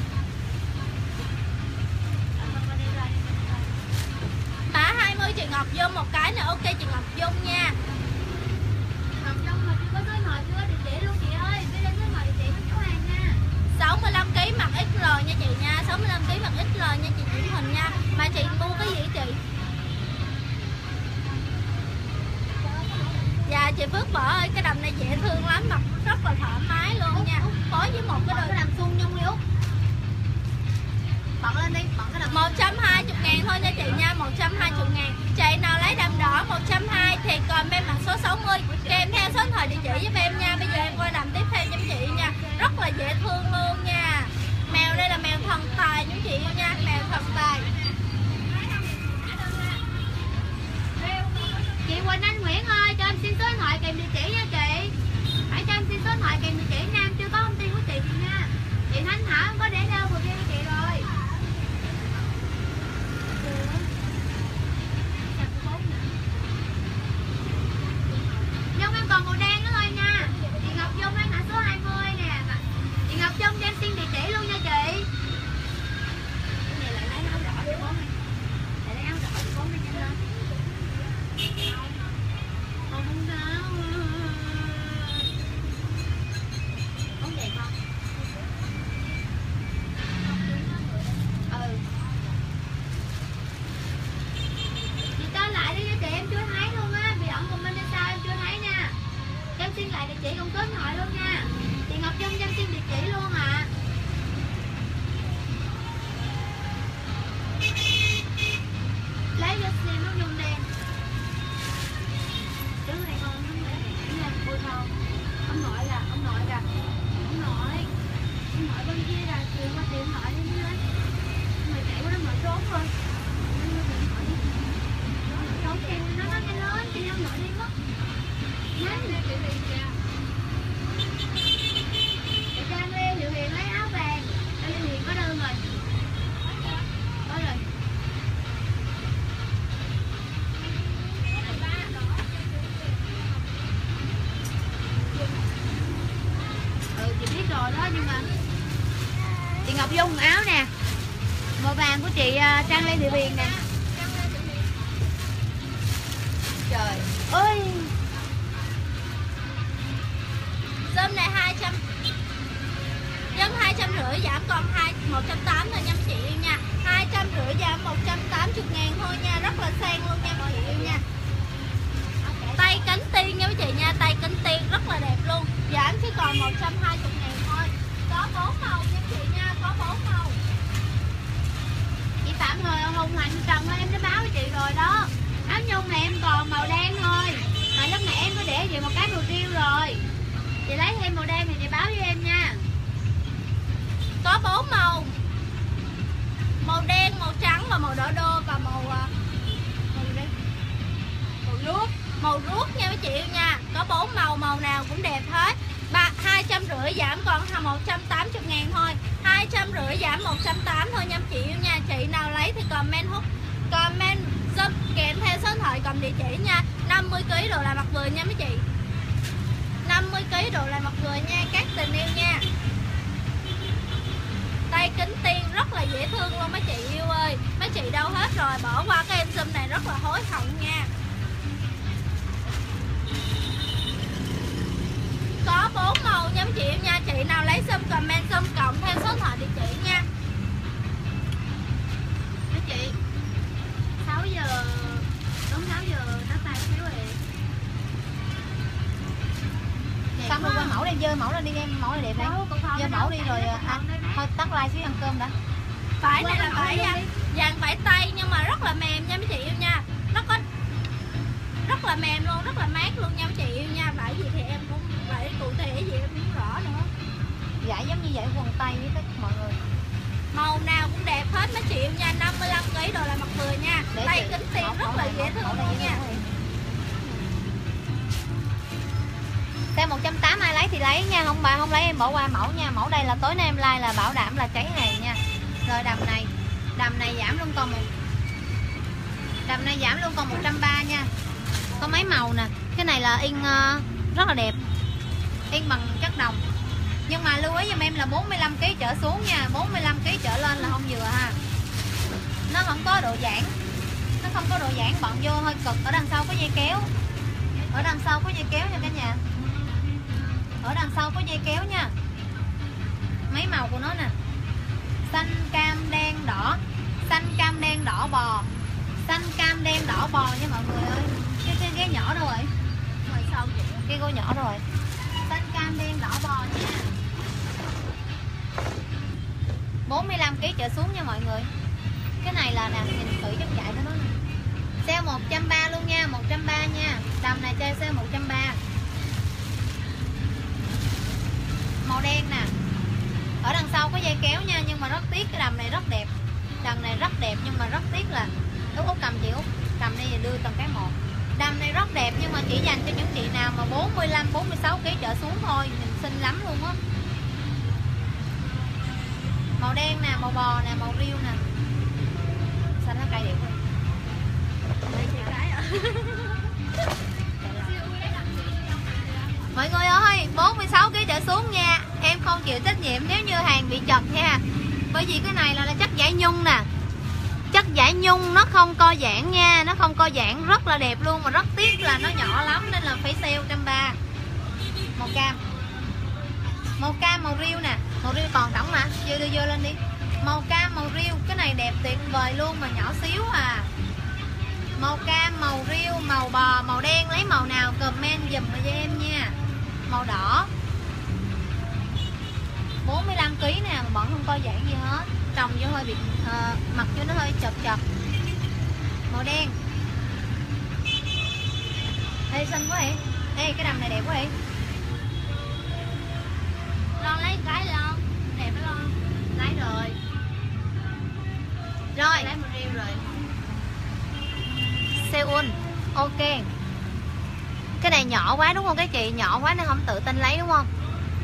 Mã hai mươi chị Ngọc Dung một cái nữa, ok chị Ngọc Dung nha. Ngọc Dung mà chưa có số điện thoại chưa có địa chỉ luôn chị ơi, cứ lên số điện thoại địa chỉ với chú hàng nha. sáu mươi lăm ki lô gam mặt ích lờ nha chị nha, sáu mươi lăm ki lô gam mặt ích lờ nha chị Diễm Huỳnh nha. Mà chị mua cái gì chị? Dạ chị Phước Bỏ ơi, cái đầm này dễ thương lắm, mặc rất là thoải mái luôn nha. Phối với một cái đôi cái đầm sung nhung liếu. Bận lên đi, bận cái đầm. một trăm hai mươi ngàn thôi nha chị nha, một trăm hai mươi ngàn. Chị nào lấy đầm đỏ một trăm hai mươi thì comment mã số sáu mươi kèm theo số điện thoại địa chỉ giúp em nha. Bây giờ em qua đầm tiếp theo cho chị nha, rất là dễ thương luôn nha. Mèo đây là mèo thần tài những chị nha, mèo thần tài. Chị Quỳnh Anh Nguyễn ơi, cho em xin số điện thoại kèm địa chỉ nha chị. Hãy cho em xin số điện thoại kèm địa chỉ nha, em chưa có thông tin của chị nha. Chị Thanh Thảo em có để đâu vừa kia cho chị rồi. Dung em còn màu đen nữa thôi nha. Chị Ngọc Dung lấy mã số hai mươi nè. Chị Ngọc Dung cho em xin địa chỉ luôn nha chị. Cái này lại lấy áo đỏ để bố này. Lại lấy áo đỏ để bố này nhanh lên. Không không sao. Không đẹp không? Ừ. Chị cho lại đi cho chị, em chưa thấy luôn á. Bị ẩn comment hay sao em chưa thấy nha. Cho em xin lại địa chỉ cùng số điện thoại luôn nha. Chị Ngọc Dung cho em xin địa chỉ luôn ạ. À. Lấy cho xem nó dùng đèn. Trứng này ngon không vậy? Trứng này bôi thau. Ông nội là ông nội kìa. Ông nội. Ông nội bên kia là truyền qua điện thoại đi nữa. Ông nội chạy qua đó mở trốn rồi. Trốn kìa, nó nói nhanh lên, chị ông nội đi mất. Nhanh. Để cho anh Lê Diệu Hiền lấy áo vàng. Lê Diệu Hiền có đơn rồi. Có rồi. Ừ chị biết rồi đó, nhưng mà chị Ngọc Dung áo nè, màu vàng của chị uh, Trang Lê Thị Huyền nè. Trời ơi, Dâm này hai trăm, dâm hai trăm rưỡi giảm còn hai một trăm tám mươi nha chị yêu nha. Hai trăm rưỡi giảm một trăm tám mươi ngàn thôi nha, rất là sang luôn nha mọi chị yêu nha. Tay cánh tiên nha mấy chị nha, tay cánh tiên rất là đẹp luôn, giảm chỉ còn một trăm hai mươi ngàn thôi. Có bốn màu nha chị nha, có bốn màu. chị Phạm Hời Hùng Hạnh Trần ơi, em đã báo với chị rồi đó. Áo nhung này em còn màu đen thôi, mà lúc nãy em có để chị một cái màu riêu rồi. Chị lấy thêm màu đen thì chị báo với em nha. Có bốn màu, màu đen, màu trắng và màu đỏ đô và màu màu gì đây? Màu ruốc, màu ruốc nha mấy chị yêu nha. Có bốn màu, màu nào cũng đẹp hết. Ba hai trăm rưỡi giảm còn một trăm tám mươi ngàn thôi. Hai trăm rưỡi giảm một trăm tám mươi thôi nha chị yêu nha. Chị nào lấy thì comment hút comment giúp kèm theo số điện thoại cầm địa chỉ nha. năm mươi ki lô gam đồ là mặt vừa nha mấy chị. năm mươi ki lô gam đồ là mặt vừa nha các tình yêu nha. Tay kính tiên rất là dễ thương luôn mấy chị yêu ơi. Mấy chị đâu hết rồi, bỏ qua cái em zoom này rất là hối hận nha. Có bốn màu nha mấy chị yêu nha. Chị nào lấy zoom comment zoom cộng theo số điện thoại địa chỉ nha. Mấy chị sáu giờ, đúng sáu giờ tắt tay xíu rồi. Xong rồi qua mẫu đây, dơ mẫu lên đi em, mẫu này đẹp này. Dơ mẫu đi rồi à, thôi tắt like xíu ăn cơm đã. Vải này là vải dàn vải tay nhưng mà rất là mềm nha mấy chị yêu nha. Nó có rất là mềm luôn, rất là mát luôn nha mấy chị yêu nha. Vải gì thì em cũng, vải cụ thể gì em cũng rõ nữa. Vải giống như vậy quần tay với tất mọi người. Màu nào cũng đẹp hết mấy chị yêu nha. Năm mươi lăm ki lô gam đồ là mặt vừa nha. Tay kính tiền rất là dễ thương luôn nha. Xe một trăm tám mươi ai lấy thì lấy nha, không bà không lấy em bỏ qua mẫu nha. Mẫu đây là tối nay em like là bảo đảm là cháy hàng nha. Rồi đầm này, đầm này giảm luôn còn một đầm này giảm luôn còn một trăm ba mươi nha. Có mấy màu nè. Cái này là in uh, rất là đẹp, in bằng chất đồng. Nhưng mà lưu ý giùm em là bốn mươi lăm ki lô gam trở xuống nha, bốn mươi lăm ki lô gam trở lên là không vừa ha. Nó không có độ giãn, nó không có độ giãn, bận vô hơi cực. Ở đằng sau có dây kéo, ở đằng sau có dây kéo nha cả nhà. Ở đằng sau có dây kéo nha. Mấy màu của nó nè, xanh cam đen đỏ, xanh cam đen đỏ bò, xanh cam đen đỏ bò nha mọi người ơi. Cái cái ghế nhỏ đâu rồi? Ngoài sau vậy. Cái gối nhỏ rồi. Xanh cam đen đỏ bò nha. bốn mươi lăm ki lô gam trở xuống nha mọi người. Cái này là nè, nhìn thử chất chạy của nó nè. Sale một trăm ba mươi luôn nha, một trăm ba mươi nha. Đầm này cho sale một trăm ba mươi. Màu đen nè. Ở đằng sau có dây kéo nha, nhưng mà rất tiếc cái đầm này rất đẹp. Đầm này rất đẹp nhưng mà rất tiếc là Út Út cầm chị Út, cầm đây đưa từng cái một. Đầm này rất đẹp nhưng mà chỉ dành cho những chị nào mà bốn mươi lăm bốn mươi sáu ki lô gam trở xuống thôi, nhìn xinh lắm luôn á. Màu đen nè, màu bò nè, màu riêu nè. Xanh lá cây đẹp quá. Mọi người ơi, bốn mươi sáu ki lô gam trở xuống nha. Em không chịu trách nhiệm nếu như hàng bị chật nha. Bởi vì cái này là, là chất vải nhung nè. Chất vải nhung nó không co giãn nha, nó không co giãn, rất là đẹp luôn. Mà rất tiếc là nó nhỏ lắm nên là phải sale một trăm ba mươi. Màu cam, màu cam màu riêu nè. Màu riêu còn đóng mà, đưa đưa vô lên đi. Màu cam màu riêu, cái này đẹp tuyệt vời luôn mà nhỏ xíu à. Màu cam, màu riêu, màu bò, màu đen, lấy màu nào comment dùm cho em nha. Màu đỏ bốn mươi lăm ki lô gam nè, mà bọn không co giãn gì hết. Trồng vô hơi bị uh, mặt cho nó hơi chật chật. Màu đen. Ê xinh quá vậy. Ê cái đầm này đẹp quá vậy. Lon lấy cái Lon. Đẹp đó Lon. Lấy rồi. Rồi Lấy một riêu rồi. Seoul. Ok. Cái này nhỏ quá đúng không các chị? Nhỏ quá nên không tự tin lấy đúng không?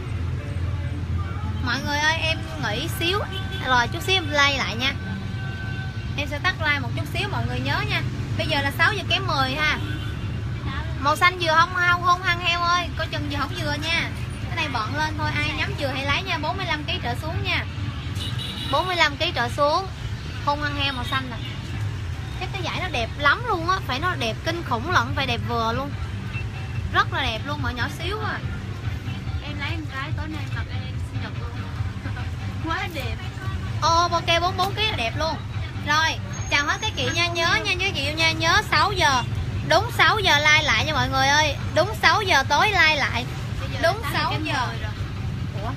Mọi người ơi em nghỉ xíu. Rồi chút xíu em like lại nha. Em sẽ tắt like một chút xíu mọi người nhớ nha. Bây giờ là sáu giờ kém mười ha. Màu xanh vừa không hao không hăng heo ơi. Coi chừng vừa không vừa nha. Cái này bận lên thôi, ai nhắm vừa hay lấy nha. bốn mươi lăm ki lô gam trở xuống nha. bốn mươi lăm ki lô gam trở xuống. Không hăng heo màu xanh nè. Chắc cái vải nó đẹp lắm luôn á. Phải nó đẹp kinh khủng lẫn, phải đẹp vừa luôn. Rất là đẹp luôn mà nhỏ xíu à. Em lấy một cái tối nay mặc em sinh nhật luôn. Quá đẹp. Ô ok bốn mươi bốn ki lô gam là đẹp luôn. Rồi chào hết các chị nha. Nhớ nha với chị nha. Nhớ sáu giờ. Đúng sáu giờ like lại nha mọi người ơi. Đúng sáu giờ tối like lại. Đúng sáu giờ. Ủa?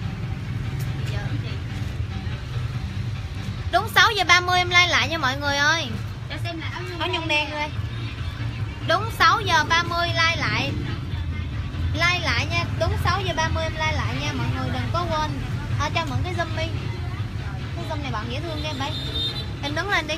Đúng sáu giờ ba mươi em like lại nha mọi người ơi. Cho xem là áo nhung, áo nhung đen đây. Đúng sáu giờ ba mươi like lại. Like lại nha. Đúng sáu giờ ba mươi em like lại nha. Mọi người đừng có quên. À, cho mượn cái zoom đi. Cái zoom này bạn dễ thương em bay. Em đứng lên đi.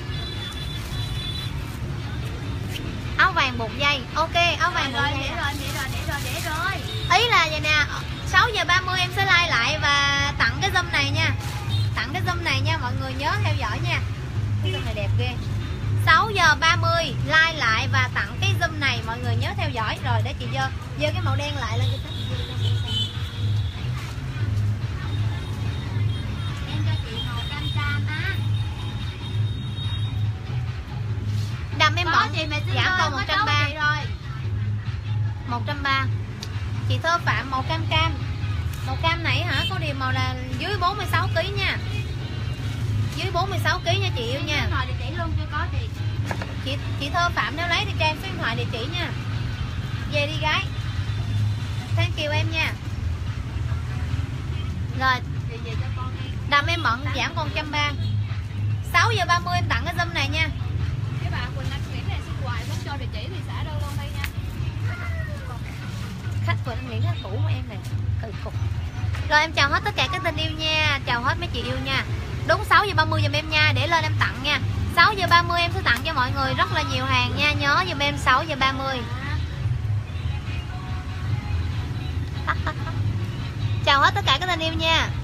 Áo vàng buộc dây. Ok áo vàng buộc dây. Để rồi, để rồi, để rồi, để rồi. Ý là vậy nè, sáu giờ ba mươi em sẽ like lại và tặng cái zoom này nha. Tặng cái zoom này nha, mọi người nhớ theo dõi nha. Cái zoom này đẹp ghê. Sáu giờ ba mươi like lại và tặng cái zoom này, mọi người nhớ theo dõi. Rồi để chị dơ dơ cái màu đen lại lên cho khách. Em cho chị màu cam cam á. Đầm em bận chị mày giảm còn một trăm ba mươi. rồi. một trăm ba mươi. Chị Thơ Phạm màu cam cam. Màu cam này hả? Có điều màu là dưới bốn mươi sáu ki lô gam nha. Dưới bốn mươi sáu ki lô gam nha chị yêu nha. Điện thoại địa chỉ luôn cho có chị. Chị chị Thơ Phạm nếu lấy thì cho em số điện thoại địa chỉ nha. Về đi gái. Thank you em nha. Rồi, Về về cho con đi. đầm em bận giảm còn một trăm ba mươi. sáu giờ ba mươi em tặng cái zoom này nha. Cái bạn Quỳnh Anh Nguyễn này xin hoài muốn cho địa chỉ thì xã đâu luôn đây nha. Khách của anh Nguyễn khách cũ của em này. Cực cục. Rồi em chào hết tất cả các tình yêu nha. Chào hết mấy chị yêu nha. Đúng sáu giờ ba mươi giùm em nha. Để lên em tặng nha. Sáu giờ ba mươi em sẽ tặng cho mọi người rất là nhiều hàng nha. Nhớ giùm em sáu giờ ba mươi. Chào hết tất cả các tình yêu nha.